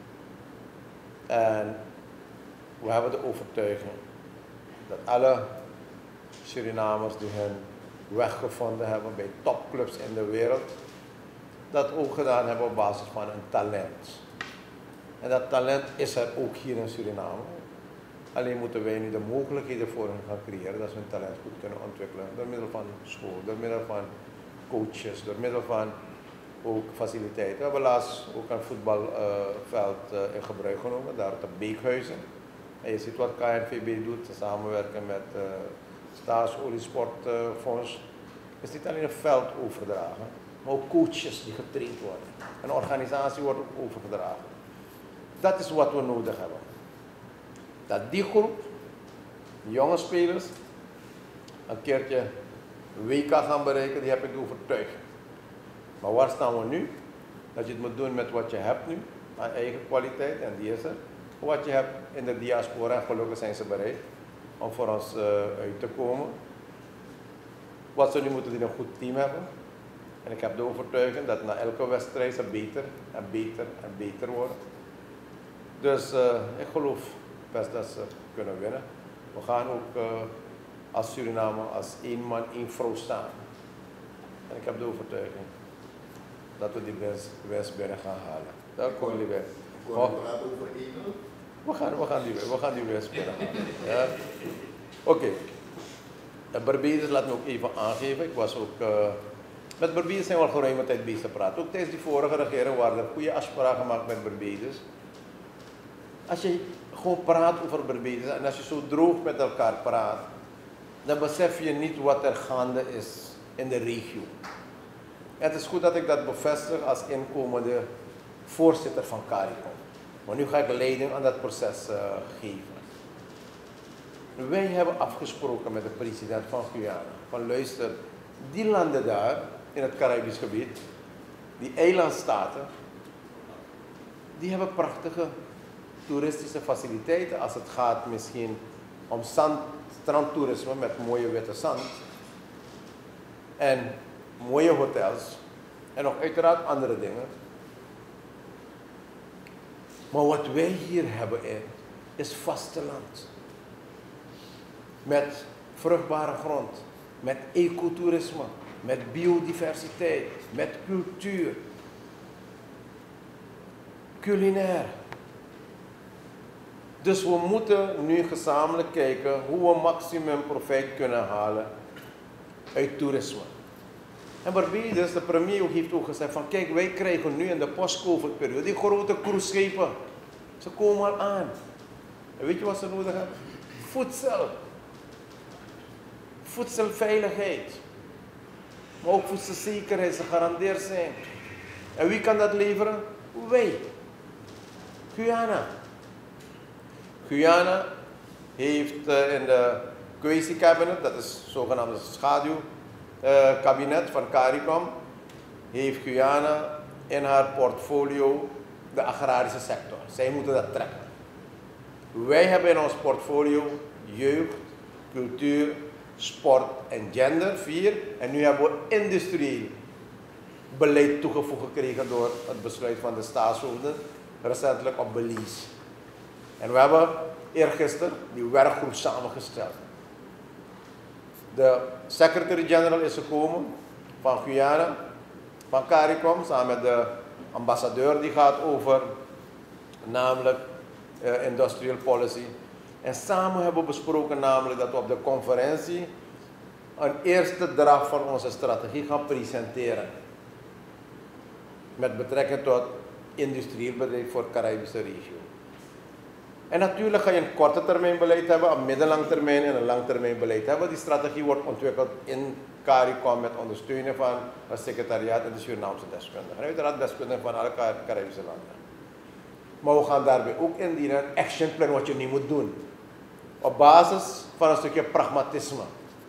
En we hebben de overtuiging dat alle Surinamers die hun weg gevonden hebben bij topclubs in de wereld, dat ook gedaan hebben op basis van een talent. En dat talent is er ook hier in Suriname. Alleen moeten wij nu de mogelijkheden voor hen gaan creëren dat ze hun talent goed kunnen ontwikkelen. Door middel van school, door middel van coaches, door middel van ook faciliteiten. We hebben laatst ook een voetbalveld in gebruik genomen, daar op de Beekhuizen. En je ziet wat KNVB doet, samenwerken met Staatsoliesportfonds. Het is niet alleen een veld overdragen, maar ook coaches die getraind worden. Een organisatie wordt ook overgedragen. Dat is wat we nodig hebben. Dat die groep, die jonge spelers, een keertje WK gaan bereiken, die heb ik de overtuiging. Maar waar staan we nu? Dat je het moet doen met wat je hebt nu, aan eigen kwaliteit, en die is er. Wat je hebt in de diaspora, gelukkig zijn ze bereid om voor ons uit te komen. Wat ze nu moeten, die een goed team hebben. En ik heb de overtuiging dat na elke wedstrijd ze beter en beter en beter worden. Dus ik geloof best dat ze kunnen winnen. We gaan ook als Suriname als 1 man, 1 vrouw staan. En ik heb de overtuiging dat we die winst binnen gaan halen. Daar komen die weer. We gaan die winst binnen halen. Ja. Oké. Barbados, laat me ook even aangeven. Ik was ook... met Barbados zijn we al geruime tijd bezig te praten. Ook tijdens die vorige regering waren er goede afspraken gemaakt met Barbados. Als je gewoon praat over Barbados en als je zo droog met elkaar praat, dan besef je niet wat er gaande is in de regio. Het is goed dat ik dat bevestig als inkomende voorzitter van CARICOM. Maar nu ga ik leiding aan dat proces geven. Wij hebben afgesproken met de president van Guyana, van luister, die landen daar in het Caribisch gebied, die eilandstaten, die hebben prachtige toeristische faciliteiten als het gaat misschien om strandtoerisme met mooie witte zand en mooie hotels en nog uiteraard andere dingen. Maar wat wij hier hebben is vasteland. Met vruchtbare grond, met ecotourisme, met biodiversiteit, met cultuur, culinair. Dus we moeten nu gezamenlijk kijken hoe we maximum profijt kunnen halen uit toerisme. En Barbados, de premier heeft ook gezegd van kijk, wij krijgen nu in de post-COVID-periode die grote cruiseschepen. Ze komen al aan. En weet je wat ze nodig hebben? Voedsel. Voedselveiligheid. Maar ook voedselzekerheid, ze gegarandeerd zijn. En wie kan dat leveren? Wij. Guyana. Guyana heeft in de Kwesi-kabinet, dat is het zogenaamde schaduwkabinet van CARICOM, heeft Guyana in haar portfolio de agrarische sector. Zij moeten dat trekken. Wij hebben in ons portfolio jeugd, cultuur, sport en gender, 4. En nu hebben we industrieel beleid toegevoegd gekregen door het besluit van de staatshoofden, recentelijk op Belize. En we hebben eergisteren die werkgroep samengesteld. De secretary-generaal is gekomen van Guyana, van CARICOM, samen met de ambassadeur die gaat over, namelijk industrial policy. En samen hebben we besproken namelijk dat we op de conferentie een eerste draft van onze strategie gaan presenteren. Met betrekking tot industrieel bedrijf voor de Caribische regio. En natuurlijk ga je een korte termijn beleid hebben, een middellang termijn en een langtermijn beleid hebben. Die strategie wordt ontwikkeld in CARICOM met ondersteuning van het secretariaat en de Surinaamse deskundigen. En uiteraard deskundigen van alle Caribische landen. Maar we gaan daarbij ook indienen een actionplan wat je nu moet doen. Op basis van een stukje pragmatisme.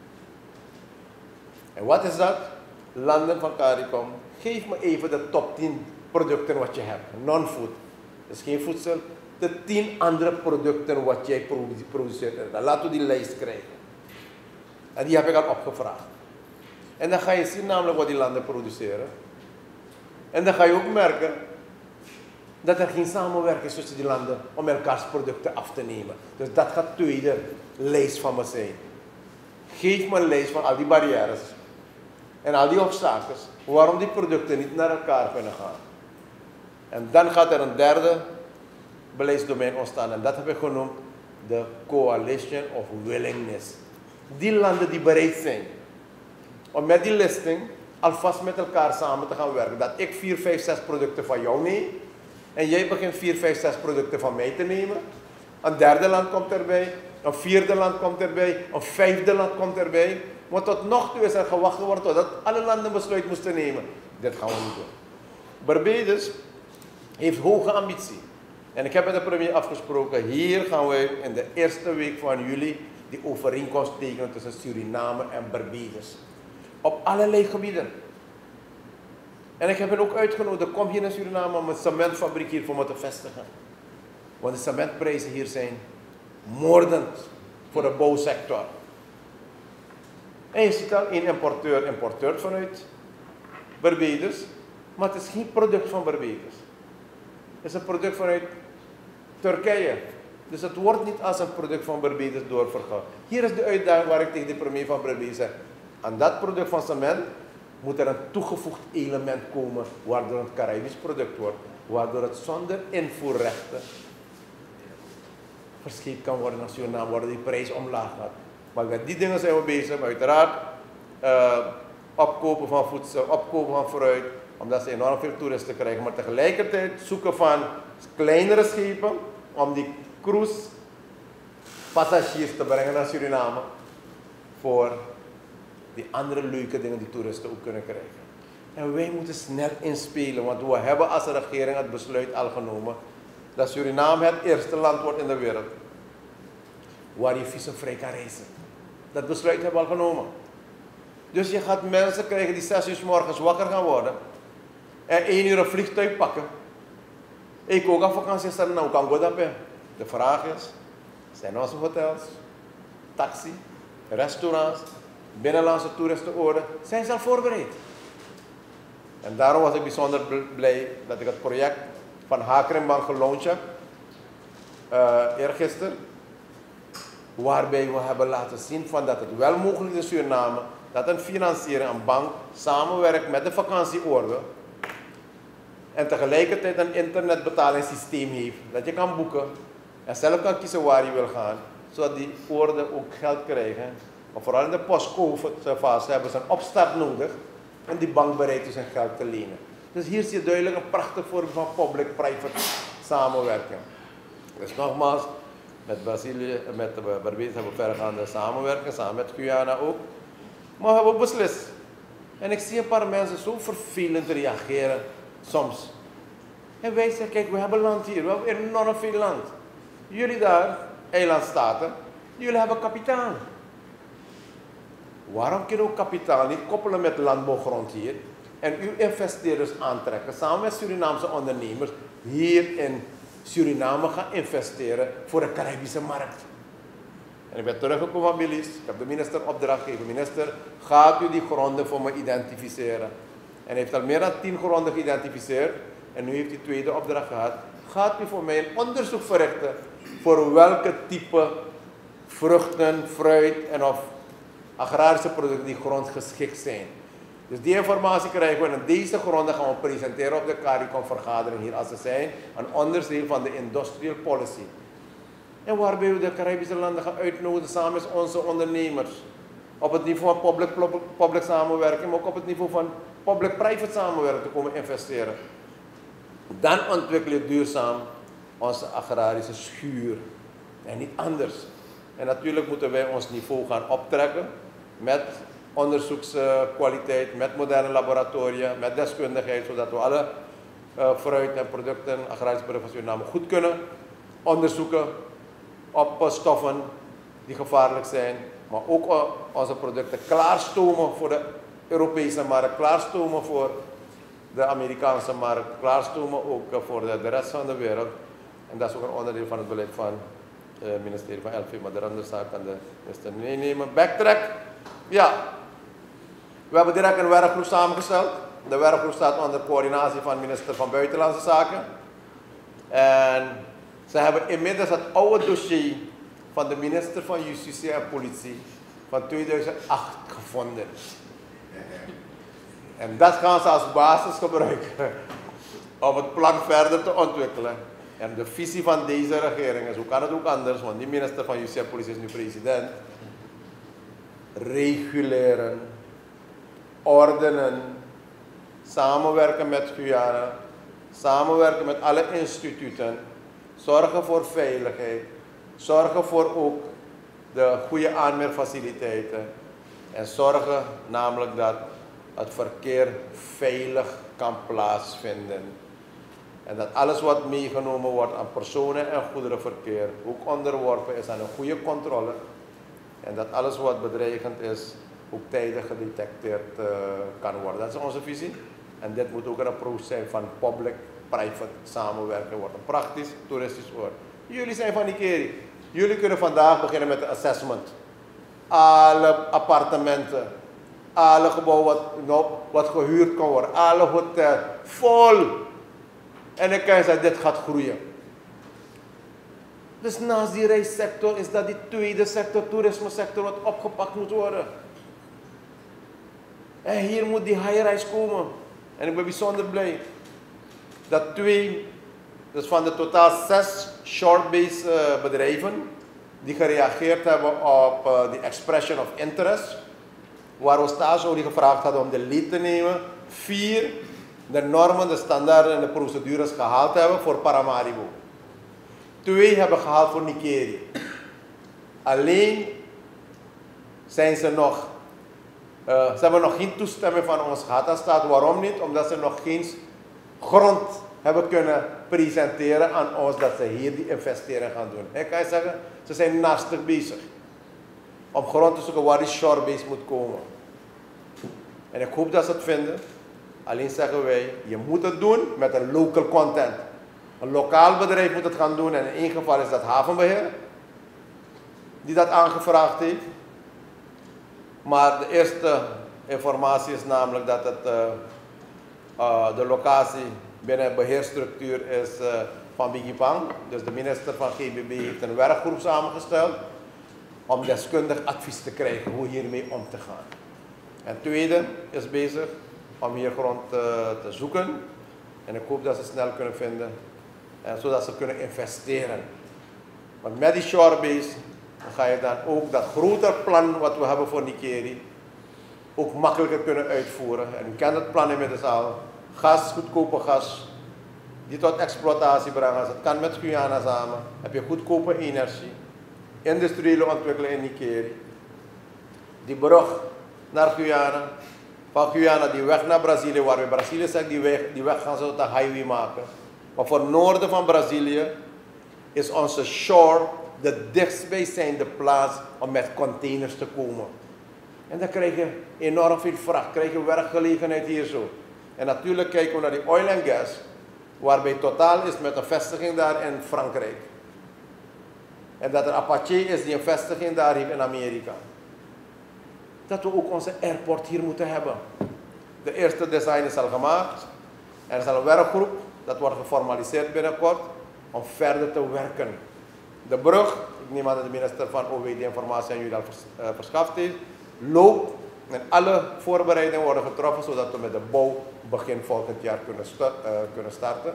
En wat is dat? Landen van CARICOM, geef me even de top 10 producten wat je hebt. Non-food, dus geen voedsel. De 10 andere producten wat jij produceert. Dan laten we die lijst krijgen. En die heb ik al opgevraagd. En dan ga je zien namelijk wat die landen produceren. En dan ga je ook merken dat er geen samenwerking is tussen die landen om elkaars producten af te nemen. Dus dat gaat de tweede lijst van me zijn. Geef me een lijst van al die barrières en al die obstakels, waarom die producten niet naar elkaar kunnen gaan. En dan gaat er een derde beleidsdomein ontstaan en dat heb ik genoemd de coalition of willingness. Die landen die bereid zijn om met die listing alvast met elkaar samen te gaan werken. Dat ik 4, 5, 6 producten van jou neem en jij begint 4, 5, 6 producten van mij te nemen. Een derde land komt erbij, een vierde land komt erbij, een vijfde land komt erbij. Maar tot nog toe is er gewacht worden totdat alle landen besluit moesten nemen. Dit gaan we niet doen. Barbados heeft hoge ambitie. En ik heb met de premier afgesproken, hier gaan we in de eerste week van juli die overeenkomst tekenen tussen Suriname en Barbados. Op allerlei gebieden. En ik heb hen ook uitgenodigd, kom hier in Suriname om een cementfabriek hier voor me te vestigen. Want de cementprijzen hier zijn moordend voor de bouwsector. En je ziet al, een importeur importeert vanuit Barbados, maar het is geen product van Barbados. Het is een product vanuit Turkije. Dus het wordt niet als een product van Barbados doorverkocht. Hier is de uitdaging waar ik tegen de premier van Barbados zeg. Aan dat product van cement moet er een toegevoegd element komen, waardoor het Caribisch product wordt, waardoor het zonder invoerrechten verscheept kan worden naar Suriname, waardoor die prijs omlaag gaat. Maar met die dingen zijn we bezig, maar uiteraard opkopen van voedsel, opkopen van fruit, omdat ze enorm veel toeristen krijgen, maar tegelijkertijd zoeken van kleinere schepen om die cruise passagiers te brengen naar Suriname voor die andere leuke dingen die toeristen ook kunnen krijgen. En wij moeten snel inspelen, want we hebben als regering het besluit al genomen dat Suriname het eerste land wordt in de wereld waar je visumvrij kan reizen. Dat besluit hebben we al genomen. Dus je gaat mensen krijgen die 6 uur 's morgens wakker gaan worden en 1 uur een vliegtuig pakken. Ik ook aan vakantie staan, nou kan goed hebben. De vraag is, zijn onze hotels, taxi, restaurants, binnenlandse toeristenoorden, zijn ze al voorbereid? En daarom was ik bijzonder blij dat ik het project van Hakerenbank gelaunched heb, eergisteren, waarbij we hebben laten zien van dat het wel mogelijk is in Suriname dat een financier, een bank, samenwerkt met de vakantieorde en tegelijkertijd een internetbetalingssysteem heeft, dat je kan boeken en zelf kan kiezen waar je wil gaan, zodat die orde ook geld krijgen. Maar vooral in de post-COVID-fase hebben ze een opstart nodig en die bank bereid is hun geld te lenen. Dus hier zie je duidelijk een prachtig voorbeeld van public-private samenwerking. Dus nogmaals, met Brazilië, met Barbados hebben we verregaande samenwerking, samen met Guyana ook. Maar we hebben beslist. En ik zie een paar mensen zo vervelend reageren, soms. En wij zeggen, kijk, we hebben land hier, we hebben enorm veel land. Jullie daar, eilandstaten, jullie hebben kapitaal. Waarom kunnen we kapitaal niet koppelen met landbouwgrond hier en uw investeerders aantrekken, samen met Surinaamse ondernemers, hier in Suriname gaan investeren voor de Caribische markt? En ik ben teruggekomen van Belize, ik heb de minister opdracht gegeven, minister, gaat u die gronden voor me identificeren? En hij heeft al meer dan 10 gronden geïdentificeerd en nu heeft hij tweede opdracht gehad. Gaat u voor mij een onderzoek verrichten voor welke type vruchten, fruit en of agrarische producten die grondgeschikt zijn. Dus die informatie krijgen we en deze gronden gaan we presenteren op de CARICOM-vergadering hier als ze zijn, een onderdeel van de industrial policy. En waarbij we de Caribische landen gaan uitnodigen samen met onze ondernemers. Op het niveau van public samenwerking, maar ook op het niveau van public-private samenwerking te komen investeren. Dan ontwikkel je duurzaam onze agrarische schuur. En niet anders. En natuurlijk moeten wij ons niveau gaan optrekken met onderzoekskwaliteit, met moderne laboratoria, met deskundigheid, zodat we alle fruit en producten, agrarische producten van Suriname goed kunnen onderzoeken op stoffen die gevaarlijk zijn, maar ook onze producten klaarstomen voor de Europese markt, klaarstomen voor de Amerikaanse markt, klaarstomen ook voor de rest van de wereld. En dat is ook een onderdeel van het beleid van het ministerie van LV, maar de andere zaak kan de minister meenemen. Backtrack. Ja, we hebben direct een werkgroep samengesteld. De werkgroep staat onder coördinatie van de minister van Buitenlandse Zaken. En ze hebben inmiddels het oude dossier van de minister van Justitie en Politie van 2008 gevonden. En dat gaan ze als basis gebruiken om het plan verder te ontwikkelen. En de visie van deze regering is, hoe kan het ook anders, want die minister van Justitie en Politie is nu president. Reguleren, ordenen, samenwerken met Guyana, samenwerken met alle instituten, zorgen voor veiligheid, zorgen voor ook de goede aanmeerfaciliteiten en zorgen namelijk dat het verkeer veilig kan plaatsvinden. En dat alles wat meegenomen wordt aan personen- en goederenverkeer ook onderworpen is aan een goede controle. En dat alles wat bedreigend is ook tijdig gedetecteerd kan worden. Dat is onze visie. En dit moet ook een approach zijn van public-private samenwerking. Wordt een praktisch, toeristisch oord. Jullie zijn van Nikeri. Jullie kunnen vandaag beginnen met de assessment. alle appartementen, alle gebouwen wat gehuurd kan worden, alle hotels, vol. En dan kan je zeggen, dit gaat groeien. Dus naast die reissector is dat die tweede sector, toerisme sector, wat opgepakt moet worden. En hier moet die high-rise komen. En ik ben bijzonder blij dat dus van de totaal 6 shore-based bedrijven die gereageerd hebben op die expression of interest, waar we stageolie gevraagd hadden om de lead te nemen, 4 de normen, de standaarden en de procedures gehaald hebben voor Paramaribo. 2 hebben gehaald voor Nikeri. Alleen zijn ze nog, ze hebben nog geen toestemming van ons gehad als staat. Waarom niet? Omdat ze nog geen grond hebben kunnen presenteren aan ons dat ze hier die investering gaan doen. En kan je zeggen, ze zijn naastig bezig om grond te zoeken waar die shore-base moet komen. En ik hoop dat ze het vinden. Alleen zeggen wij, je moet het doen met een local content. Een lokaal bedrijf moet het gaan doen en in één geval is dat Havenbeheer die dat aangevraagd heeft. Maar de eerste informatie is namelijk dat het, de locatie binnen beheerstructuur is van Bigipang. Dus de minister van GBB heeft een werkgroep samengesteld om deskundig advies te krijgen hoe hiermee om te gaan. En tweede is bezig om hier grond te zoeken. En ik hoop dat ze snel kunnen vinden. Zodat ze kunnen investeren. Want met die shorebase ga je dan ook dat grotere plan wat we hebben voor Nikeri ook makkelijker kunnen uitvoeren. En u kent het plan inmiddels al. Gas, goedkope gas, die tot exploitatie brengen. Als het kan met Guyana samen, heb je goedkope energie. Industriële ontwikkeling in Nikeri. Die brug naar Guyana. Van Guyana die weg naar Brazilië, waar we Brazilië zeggen die weg gaan ze tot een highway maken. Maar voor het noorden van Brazilië is onze shore de dichtstbijzijnde plaats om met containers te komen. En dan krijg je enorm veel vracht, krijg je werkgelegenheid hier zo. En natuurlijk kijken we naar die oil en gas, waarbij Total is met een vestiging daar in Frankrijk. En dat er Apache is die een vestiging daar heeft in Amerika. Dat we ook onze airport hier moeten hebben. De eerste design is al gemaakt. Er is al een werkgroep, dat wordt geformaliseerd binnenkort, om verder te werken. De brug, ik neem aan dat de minister van OWD informatie aan jullie al verschaft heeft, loopt en alle voorbereidingen worden getroffen, zodat we met de bouw begin volgend jaar kunnen starten.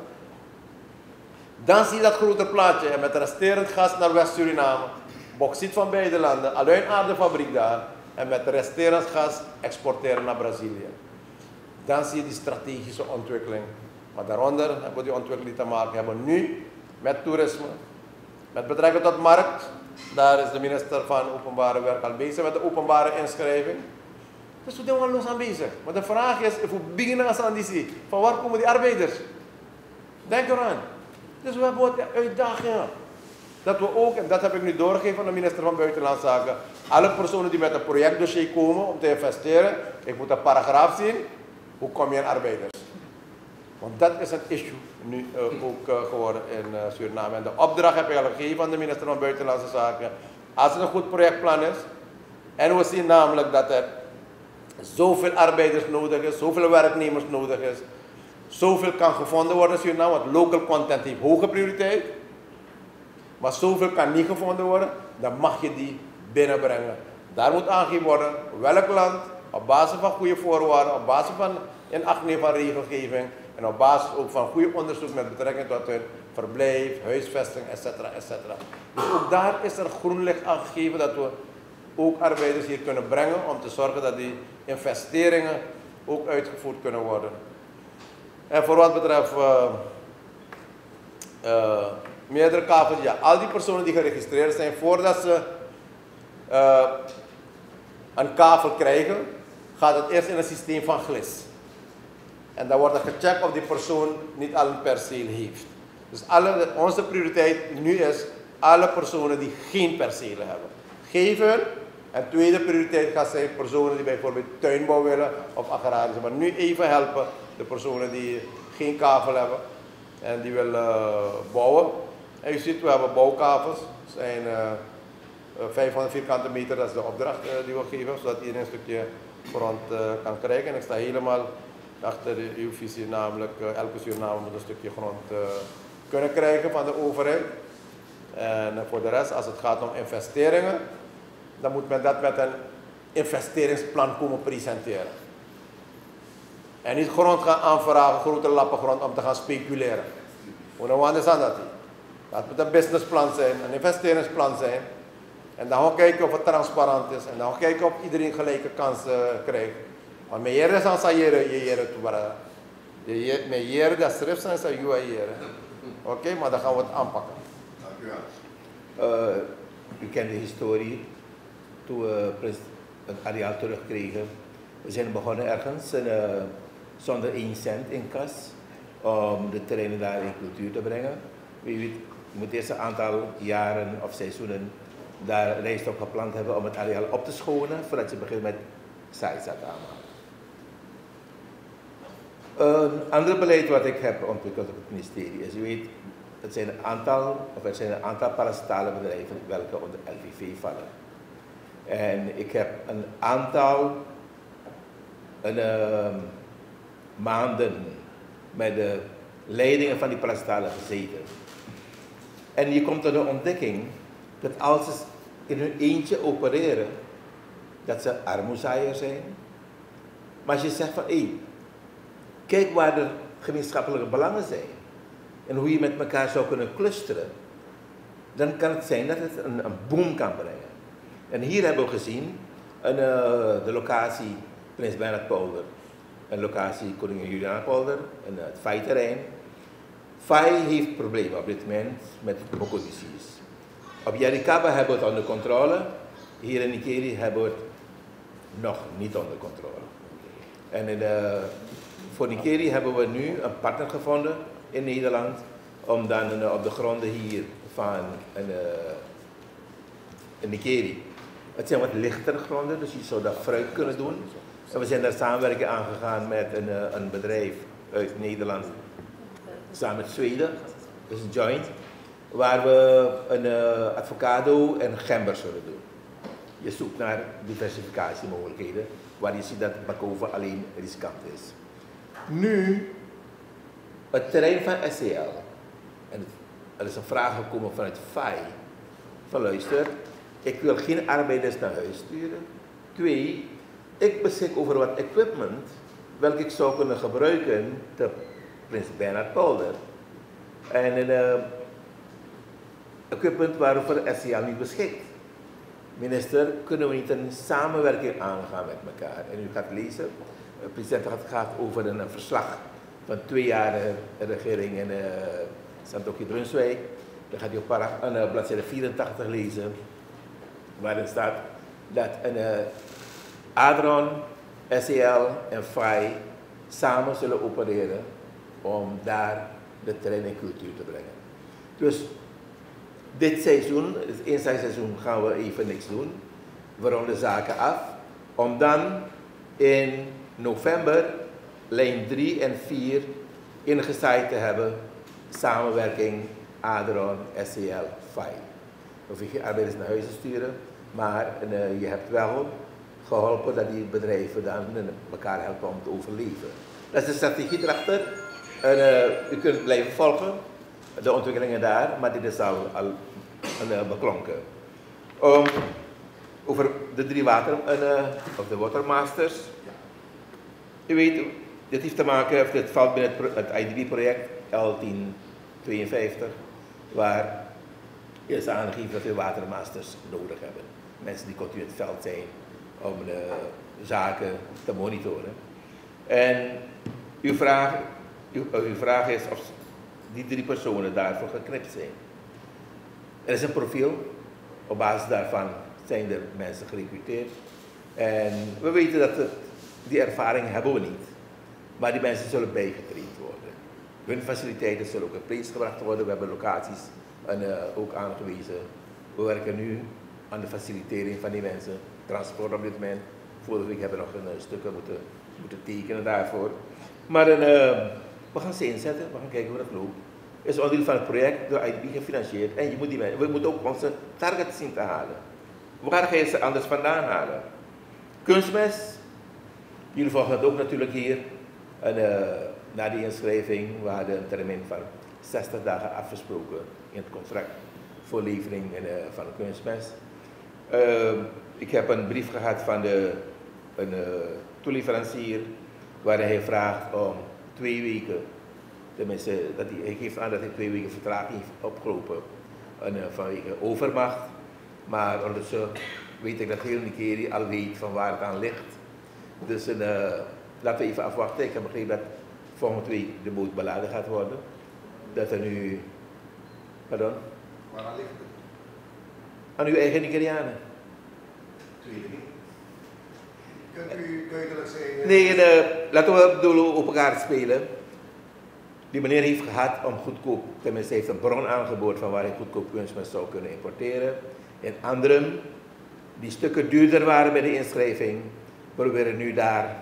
Dan zie je dat grote plaatje en met resterend gas naar West-Suriname, bauxiet van beide landen, aluinaardefabriek daar en met resterend gas exporteren naar Brazilië. Dan zie je die strategische ontwikkeling. Maar daaronder hebben we die ontwikkeling te maken hebben nu met toerisme, met betrekking tot markt. Daar is de minister van Openbare Werk al bezig met de openbare inschrijving. Dus we zijn wel los aan bezig. Maar de vraag is, if we beginnen aan die van waar komen die arbeiders? Denk eraan. Dus we hebben wat uitdagingen. Dat we ook, en dat heb ik nu doorgegeven aan de minister van Buitenlandse Zaken, alle personen die met een projectdossier komen om te investeren, ik moet een paragraaf zien, hoe kom je aan arbeiders? Want dat is een issue nu ook geworden in Suriname. En de opdracht heb ik al gegeven aan de minister van Buitenlandse Zaken. Als het een goed projectplan is, en we zien namelijk dat er zoveel arbeiders nodig is, zoveel werknemers nodig is, zoveel kan gevonden worden in Suriname, want local content heeft hoge prioriteit. Maar zoveel kan niet gevonden worden, dan mag je die binnenbrengen. Daar moet aangegeven worden welk land, op basis van goede voorwaarden, op basis van inachtneming van regelgeving en op basis ook van goede onderzoek met betrekking tot hun verblijf, huisvesting, etc. Dus ook daar is er groen licht aangegeven dat we ook arbeiders hier kunnen brengen om te zorgen dat die investeringen ook uitgevoerd kunnen worden. En voor wat betreft meerdere kavels, ja, al die personen die geregistreerd zijn, voordat ze een kavel krijgen, gaat het eerst in een systeem van GLIS. En dan wordt er gecheckt of die persoon niet al een perceel heeft. Dus onze prioriteit nu is alle personen die geen percelen hebben. Geven. En tweede prioriteit gaat zijn personen die bijvoorbeeld tuinbouw willen of agrarische. Maar nu even helpen de personen die geen kavel hebben en die willen bouwen. En u ziet, we hebben bouwkavels. Zijn 500 vierkante meter, dat is de opdracht die we geven, zodat iedereen een stukje grond kan krijgen. En ik sta helemaal achter uw visie, namelijk elke Suriname moet een stukje grond kunnen krijgen van de overheid. En voor de rest, als het gaat om investeringen, dan moet men dat met een investeringsplan komen presenteren. En niet grond gaan aanvragen, grote lappen grond om te gaan speculeren. Hoe nou anders aan dat? Dat moet een businessplan zijn, een investeringsplan zijn. En dan gaan we kijken of het transparant is. En dan gaan we kijken of iedereen gelijke kansen krijgt. Want met jaren zijn ze jaren toe. Met jaren dat schrift zijn ze jaren. Oké, maar dan gaan we het aanpakken. Dank u wel. U kent de historie. Toen we het areaal terugkregen. We zijn begonnen ergens zonder 1 cent in kas. Om de terreinen daar in cultuur te brengen. Wie weet, je moet eerst een aantal jaren of seizoenen daar rijstop geplant hebben om het areaal op te schonen voordat je begint met zaaizaad aanmaken. Een ander beleid wat ik heb ontwikkeld op het ministerie is, u weet, er zijn een aantal parasitale bedrijven welke onder LVV vallen. En ik heb een aantal maanden met de leidingen van die parasitalen gezeten. En je komt tot de ontdekking dat als ze in hun eentje opereren, dat ze armoezaaiers zijn. Maar als je zegt van, kijk waar de gemeenschappelijke belangen zijn en hoe je met elkaar zou kunnen clusteren, dan kan het zijn dat het een boom kan brengen. En hier hebben we gezien de locatie Prins Bernhardpolder, een locatie Koningin Julianapolder, en het FAI-terrein. FAI heeft problemen op dit moment met bokondices. Op Yarikaba hebben we het onder controle, hier in Nikeri hebben we het nog niet onder controle. En voor Nikeri hebben we nu een partner gevonden in Nederland, om dan op de gronden hier van Nikeri. Het zijn wat lichtere gronden, dus je zou dat fruit kunnen doen. En we zijn daar samenwerking aangegaan met een bedrijf uit Nederland, samen met Zweden, dus een joint, waar we een avocado en gember zullen doen. Je zoekt naar diversificatiemogelijkheden, waar je ziet dat bakoven alleen riskant is. Nu, het terrein van SCL, en er is een vraag gekomen vanuit FAI, van luister, ik wil geen arbeiders naar huis sturen. 2, ik beschik over wat equipment, welke ik zou kunnen gebruiken te Prins Bernhardpolder. En equipment waarover SCL niet beschikt. Minister, kunnen we niet een samenwerking aangaan met elkaar? En u gaat lezen, de president gaat over een verslag van 2 jaar regering in Santoki-Brunswijk. Dan gaat u op bladzijde 84 lezen, waarin staat dat Adron, SCL en FAI samen zullen opereren om daar de terrein en cultuur te brengen. Dus dit seizoen, het inzaaiseizoen, gaan we even niks doen. We ronden zaken af, om dan in november lijn 3 en 4 ingezaaid te hebben, samenwerking Adron, SCL, FAI. Hoef je geen arbeiders naar huis te sturen, maar je hebt wel geholpen dat die bedrijven dan elkaar helpen om te overleven. Dat is de strategie erachter. U kunt blijven volgen, de ontwikkelingen daar, maar dit is al beklonken. Over de 3 of de Watermasters. U weet, dit heeft te maken, dit valt binnen het IDB-project L1052, waar is aangegeven dat we watermasters nodig hebben. Mensen die continu in het veld zijn om de zaken te monitoren. En uw vraag is of die 3 personen daarvoor geknipt zijn. Er is een profiel, op basis daarvan zijn er mensen gerecruiteerd. En we weten dat die ervaring hebben we niet. Maar die mensen zullen bijgetraind worden. Hun faciliteiten zullen ook in place gebracht worden. We hebben locaties ook aangewezen. We werken nu aan de facilitering van die mensen. Transport op dit moment. Vorige week hebben we nog een stukken moeten tekenen daarvoor. Maar we gaan ze inzetten, we gaan kijken hoe dat loopt. Het is onderdeel van het project door IDB gefinancierd. En we moeten ook onze targets zien te halen. Waar ga je ze anders vandaan halen? Kunstmest. Jullie volgen het ook natuurlijk hier. En, na die inschrijving, we hadden een termijn van 60 dagen afgesproken in het contract voor levering van de kunstmest. Ik heb een brief gehad van een toeleverancier waarin hij vraagt om 2 weken, tenminste hij geeft aan dat hij 2 weken vertraging heeft opgelopen vanwege overmacht. Maar ondertussen weet ik dat heel Nigeria al weet van waar het aan ligt. Dus laten we even afwachten. Ik heb begrepen dat volgende week de boot beladen gaat worden. Dat er nu... Pardon? Waar ligt het? Aan uw eigen Nigerianen. Tweede niet. Kunt u duidelijk zeggen? Nee, laten we bedoelen op elkaar spelen. Die meneer heeft gehad om goedkoop, tenminste heeft een bron aangeboord van waar hij goedkoop kunstmest zou kunnen importeren. En anderen, die stukken duurder waren bij de inschrijving, proberen nu daar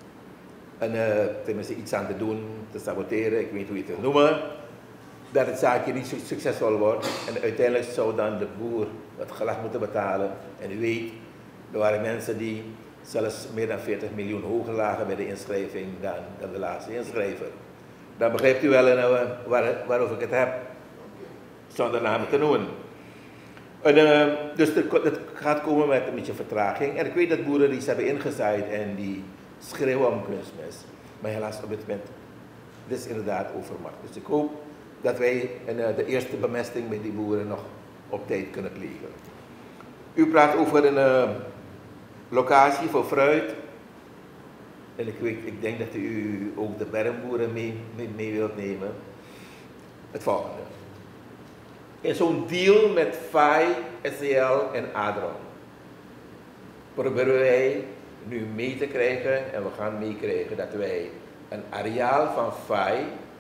tenminste iets aan te doen, te saboteren, ik weet niet hoe je het wil noemen, dat het zaakje niet succesvol wordt. En uiteindelijk zou dan de boer het gelag moeten betalen. En u weet, er waren mensen die zelfs meer dan 40 miljoen hoger lagen bij de inschrijving dan de laatste inschrijver. Dan begrijpt u wel waarover ik het heb, zonder namen te noemen. Dus het gaat komen met een beetje vertraging. En ik weet dat boeren die ze hebben ingezaaid en die schreeuwen om kunstmest. Maar helaas op dit moment, dit is inderdaad overmacht. Dus ik hoop dat wij de eerste bemesting met die boeren nog op tijd kunnen plegen. U praat over een locatie voor fruit. En ik denk dat u ook de bermboeren mee wilt nemen. Het volgende. In zo'n deal met FAI, SCL en Adron proberen wij nu mee te krijgen en we gaan meekrijgen dat wij een areaal van FAI,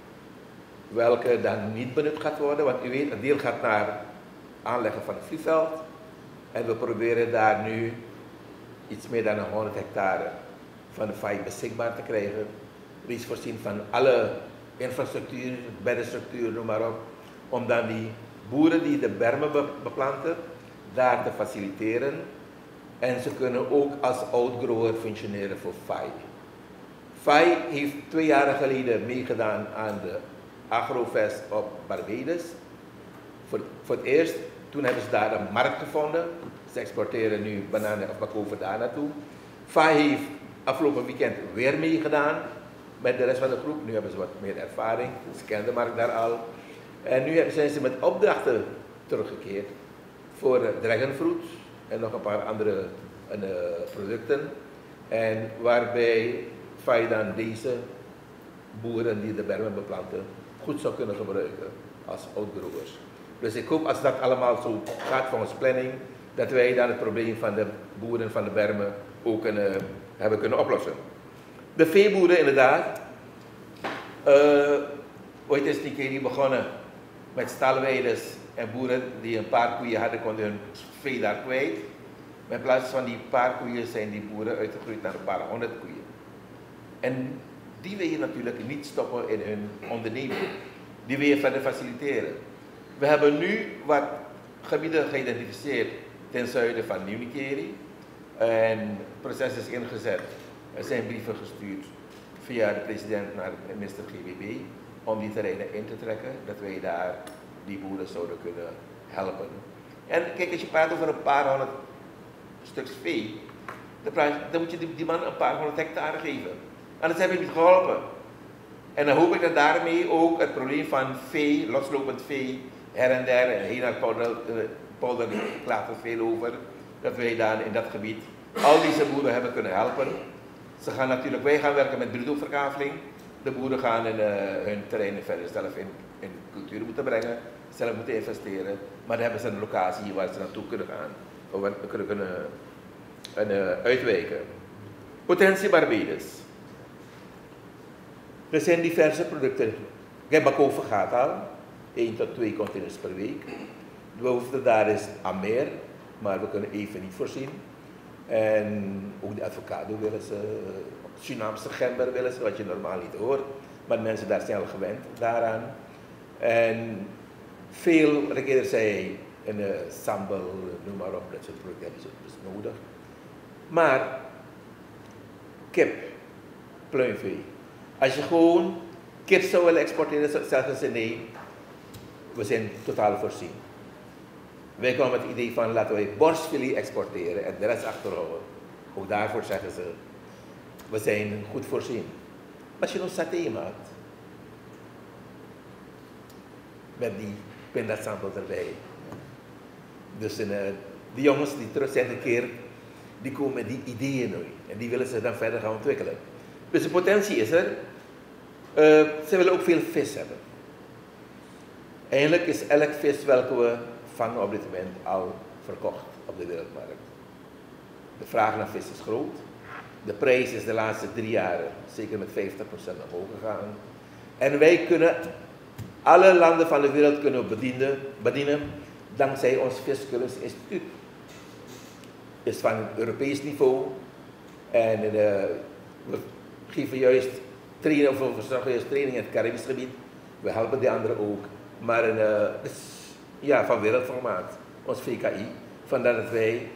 welke dan niet benut gaat worden, want u weet, een deel gaat naar aanleggen van het vliegveld en we proberen daar nu iets meer dan 100 hectare van de FAI beschikbaar te krijgen. Er is voorzien van alle infrastructuur, beddenstructuur, noem maar op, om dan die boeren die de bermen beplanten, daar te faciliteren. En ze kunnen ook als outgrower functioneren voor FAI. FAI heeft 2 jaar geleden meegedaan aan de Agrofest op Barbados. Voor het eerst, toen hebben ze daar een markt gevonden. Ze exporteren nu bananen of bakover daar naartoe. FAI heeft afgelopen weekend weer meegedaan met de rest van de groep. Nu hebben ze wat meer ervaring, ze kennen de markt daar al. En nu zijn ze met opdrachten teruggekeerd voor dragonfruit en nog een paar andere producten. En waarbij FAI dan deze boeren die de bermen beplanten goed zou kunnen gebruiken als outgrowers. Dus ik hoop als dat allemaal zo gaat volgens planning, dat wij dan het probleem van de boeren van de bermen ook hebben kunnen oplossen. De veeboeren inderdaad. Ooit is die keer begonnen met stalweides en boeren die een paar koeien hadden, konden hun vee daar kwijt. Maar in plaats van die paar koeien zijn die boeren uitgegroeid naar een paar 100 koeien. En die wil je natuurlijk niet stoppen in hun onderneming. Die wil je verder faciliteren. We hebben nu wat gebieden geïdentificeerd ten zuiden van Nieuw-Nikeri. En het proces is ingezet. Er zijn brieven gestuurd via de president naar minister GBB om die terreinen in te trekken, dat wij daar die boeren zouden kunnen helpen. En kijk, als je praat over een paar 100 stuks vee, dan moet je die man een paar 100 hectare geven. Anders heb je niet geholpen. En dan hoop ik dat daarmee ook het probleem van vee, loslopend vee, her en der, en heen naar polder klaagt er veel over, dat wij daar in dat gebied al deze boeren hebben kunnen helpen. Wij gaan werken met bruto-verkaveling. De boeren gaan hun terreinen verder zelf in cultuur moeten brengen, zelf moeten investeren, maar dan hebben ze een locatie waar ze naartoe kunnen gaan, of kunnen uitwijken. Potentie Barbados. Er zijn diverse producten. Kijk, bakover gaat al, 1 tot 2 containers per week. De behoefte daar is aan meer, maar we kunnen even niet voorzien. En ook de avocado willen ze, Surinaamse gember willen ze, wat je normaal niet hoort. Maar mensen daar zijn al gewend daaraan. En veel, ik eerder zei, En sambal, noem maar op, dat soort producten hebben ze dus nodig. Maar kip, pluimvee. Als je gewoon kip zou willen exporteren, zeggen ze nee, we zijn totaal voorzien. Wij kwamen met het idee van laten wij borstfilet exporteren en de rest achterhouden. Ook daarvoor zeggen ze, we zijn goed voorzien. Als je nog saté maakt, met die pindasampel erbij. Dus die jongens die terug zijn gekeerd, die komen met die ideeën nu. En die willen ze dan verder gaan ontwikkelen. Dus de potentie is er. Ze willen ook veel vis hebben. Eigenlijk is elk vis welke we vangen op dit moment al verkocht op de wereldmarkt. De vraag naar vis is groot. De prijs is de laatste 3 jaar zeker met 50% naar boven gegaan. En wij kunnen alle landen van de wereld kunnen bedienen dankzij ons Viskundigheidsinstituut. Het is van Europees niveau en we geven juist training, of we verzorgen juist training in het Caribisch gebied. We helpen die anderen ook. Maar van wereldformaat, ons VKI, vandaar dat wij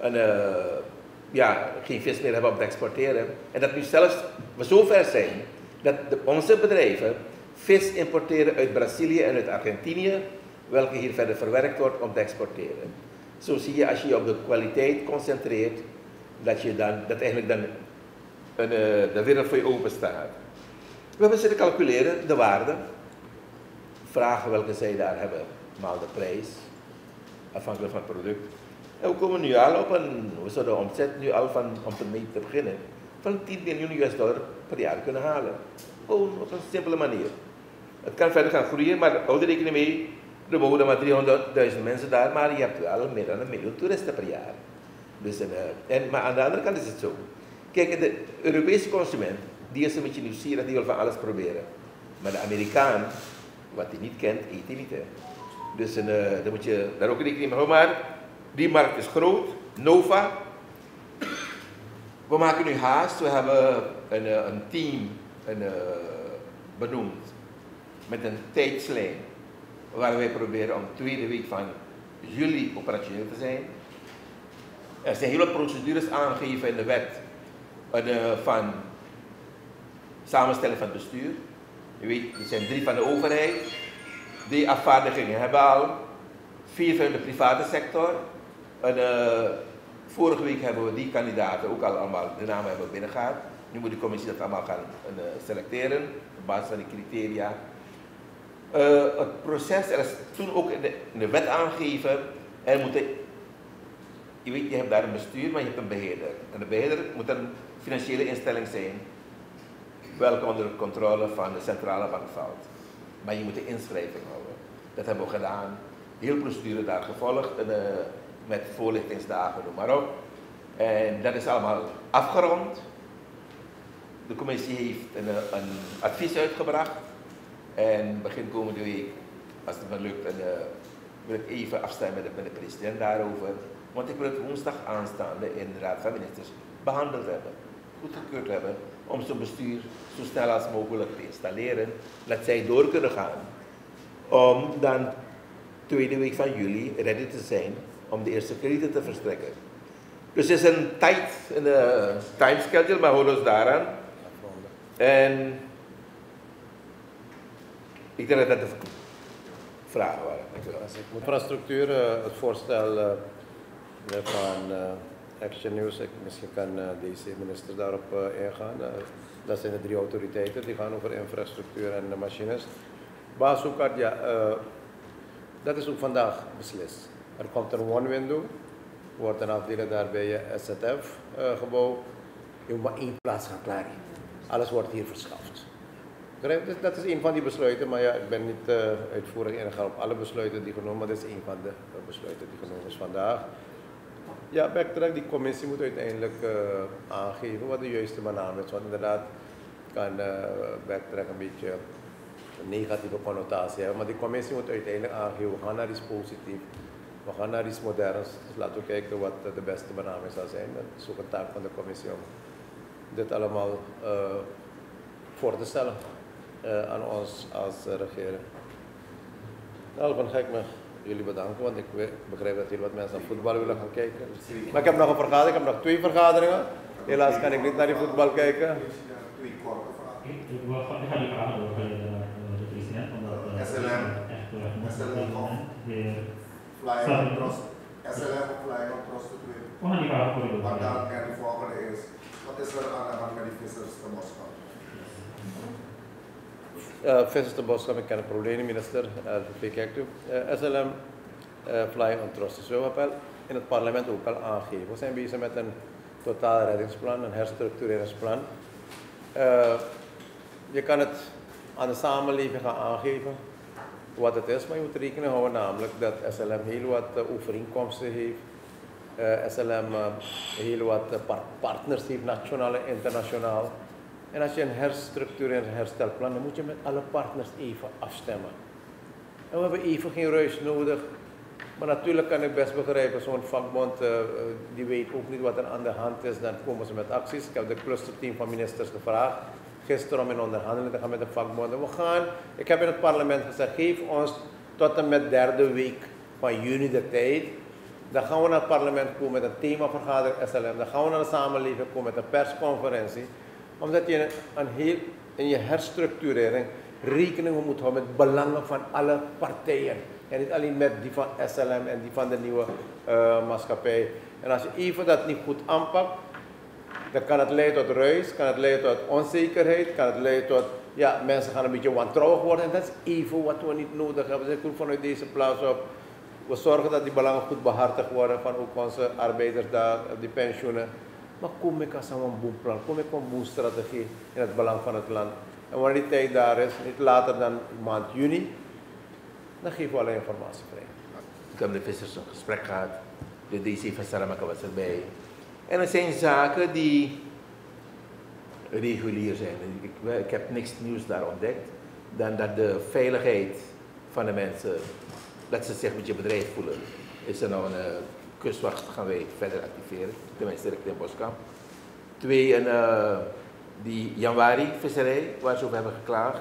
geen vis meer hebben om te exporteren. En dat nu zelfs we zo ver zijn dat onze bedrijven vis importeren uit Brazilië en uit Argentinië, welke hier verder verwerkt wordt om te exporteren. Zo zie je als je je op de kwaliteit concentreert, dat eigenlijk dan de wereld voor je open staat. We hebben zitten calculeren de waarde, vragen welke zij daar hebben, maal de prijs, afhankelijk van het product. En we komen nu al op we zouden de omzet nu al om ermee te beginnen, van $10 miljoen per jaar kunnen halen. Gewoon op een simpele manier. Het kan verder gaan groeien, maar houd er rekening mee, er wonen maar 300.000 mensen daar, maar je hebt wel meer dan 1 miljoen toeristen per jaar. Dus maar aan de andere kant is het zo. Kijk, de Europese consument, die is een beetje nieuwsgierig, die wil van alles proberen. Maar de Amerikaan, wat hij niet kent, eet hij niet. Hè. Dus dan moet je daar ook rekening mee houden. Maar die markt is groot, Nova. We maken nu haast, we hebben een team benoemd met een tijdslijn waar wij proberen om de tweede week van juli operationeel te zijn. Er zijn hele procedures aangegeven in de wet van samenstelling van het bestuur. Je weet, er zijn 3 van de overheid. Die afvaardigingen hebben al 4 van de private sector. Vorige week hebben we die kandidaten ook al allemaal de namen hebben binnengehaald. Nu moet de commissie dat allemaal gaan selecteren op basis van de criteria. Het proces, er is toen ook in de wet aangegeven, je weet, je hebt daar een bestuur, maar je hebt een beheerder. En de beheerder moet een financiële instelling zijn, welke onder de controle van de centrale bank valt. Maar je moet de inschrijving houden. Dat hebben we gedaan. Heel procedure daar gevolgd, met voorlichtingsdagen, noem maar op. En dat is allemaal afgerond. De commissie heeft een advies uitgebracht. En begin komende week, als het me lukt, wil ik even afstemmen met de president daarover. Want ik wil het woensdag aanstaande in de Raad van Ministers behandeld hebben, goedgekeurd hebben, om zo'n bestuur zo snel als mogelijk te installeren, dat zij door kunnen gaan. Om dan tweede week van juli ready te zijn om de eerste kredieten te verstrekken. Dus het is een time schedule, maar houden ons daaraan. En ik denk dat dat de vragen waren. Infrastructuur, het voorstel van Action News, misschien kan deze minister daarop ingaan. Dat zijn de 3 autoriteiten die gaan over infrastructuur en machines. Baas Oekart, ja, dat is ook vandaag beslist. Er komt een one-window, wordt een afdeling daar bij je SZF-gebouw. Je moet maar 1 plaats gaan klaren. Alles wordt hier verschaft. Dat is een van die besluiten, maar ja, ik ben niet uitvoerig ingegaan op alle besluiten die genomen, maar dat is een van de besluiten die genomen is vandaag. Ja, backtrack, die commissie moet uiteindelijk aangeven wat de juiste naam is, want inderdaad kan backtrack een beetje een negatieve connotatie hebben, maar die commissie moet uiteindelijk aangeven, we gaan naar iets positiefs, we gaan naar iets moderns, dus laten we kijken wat de beste benaming zal zijn. Dat is ook een taak van de commissie om dit allemaal voor te stellen aan ons als regering. Nou, dan ga ik me jullie bedanken, want ik begrijp dat jullie wat mensen naar voetbal willen gaan kijken. Maar ik heb nog een vergadering, ik heb nog 2 vergaderingen. Helaas kan ik niet naar die voetbal kijken. Twee korte vragen. Ik ga die vragen doorgeven naar de president, omdat SLM. SLM of Flying Trust. SLM of Flying Trust te doen. we gaan die vragen voor je Maar dan doorgeven. en de volgende is, wat is er aan de hand met die vissers te Moskou? Vissers te Boskap, ik ken het probleem, minister. SLM Flying on Trust. Dus we hebben in het parlement ook al aangegeven. We zijn bezig met een totaal reddingsplan, een herstructureringsplan. Je kan het aan de samenleving gaan aangeven wat het is, maar je moet rekening houden namelijk dat SLM heel wat overeenkomsten heeft. SLM heel wat partners heeft, nationaal en internationaal. En als je een herstructurering en herstelplan, dan moet je met alle partners even afstemmen. En we hebben even geen ruis nodig. Maar natuurlijk kan ik best begrijpen, zo'n vakbond die weet ook niet wat er aan de hand is, dan komen ze met acties. Ik heb de clusterteam van ministers gevraagd gisteren om in onderhandeling te gaan met de vakbonden. Ik heb in het parlement gezegd, geef ons tot en met 3e week van juni de tijd. Dan gaan we naar het parlement komen met een themavergadering SLM. Dan gaan we naar de samenleving komen met een persconferentie. Omdat je in je herstructurering rekening moet houden met belangen van alle partijen. En niet alleen met die van SLM en die van de nieuwe maatschappij. En als je even dat niet goed aanpakt, dan kan het leiden tot ruis, kan het leiden tot onzekerheid, kan het leiden tot, ja, mensen gaan een beetje wantrouwig worden. En dat is even wat we niet nodig hebben. Dus ik roep vanuit deze plaats op, we zorgen dat die belangen goed behartigd worden van ook onze arbeiders daar, die pensioenen. Maar kom ik als een boemplan, kom ik een boemstrategie in het belang van het land. En wanneer die tijd daar is, niet later dan maand juni, dan geven we alle informatie vrij. Ik heb met de vissers een gesprek gehad. De DC van Saramaka was erbij. En er zijn zaken die regulier zijn. Ik heb niks nieuws daar ontdekt dan dat de veiligheid van de mensen, dat ze zich een beetje bedreigd voelen. Is er nou een kustwacht gaan wij verder activeren, tenminste in Boskamp. 2, die januari-visserij, waar ze over hebben geklaagd.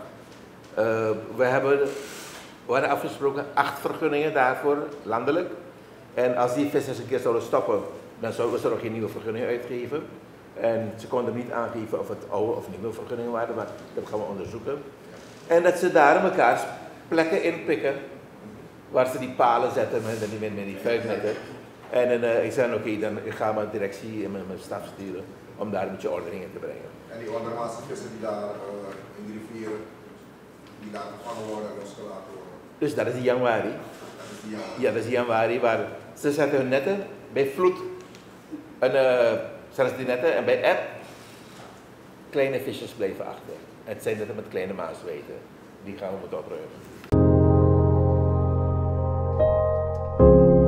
We hadden afgesproken 8 vergunningen daarvoor, landelijk. En als die vissers een keer zouden stoppen, dan zouden we geen nieuwe vergunningen uitgeven. En ze konden niet aangeven of het oude of nieuwe vergunningen waren, maar dat gaan we onderzoeken. En dat ze daar mekaars plekken inpikken, waar ze die palen zetten met die vuilnetten. En ik zei, oké, dan ga ik mijn directie en mijn staf sturen om daar een beetje ordening in te brengen. En die ondermaatse vissen die daar in die rivieren, die daar gevangen worden en losgelaten worden. Dus dat is die januari. Dat is die januari. Ja, dat is die januari, waar ze zetten hun netten bij vloed. Zetten die netten en bij eb, kleine visjes blijven achter. Het zijn netten met kleine maaswijten. Die gaan we moeten opruimen.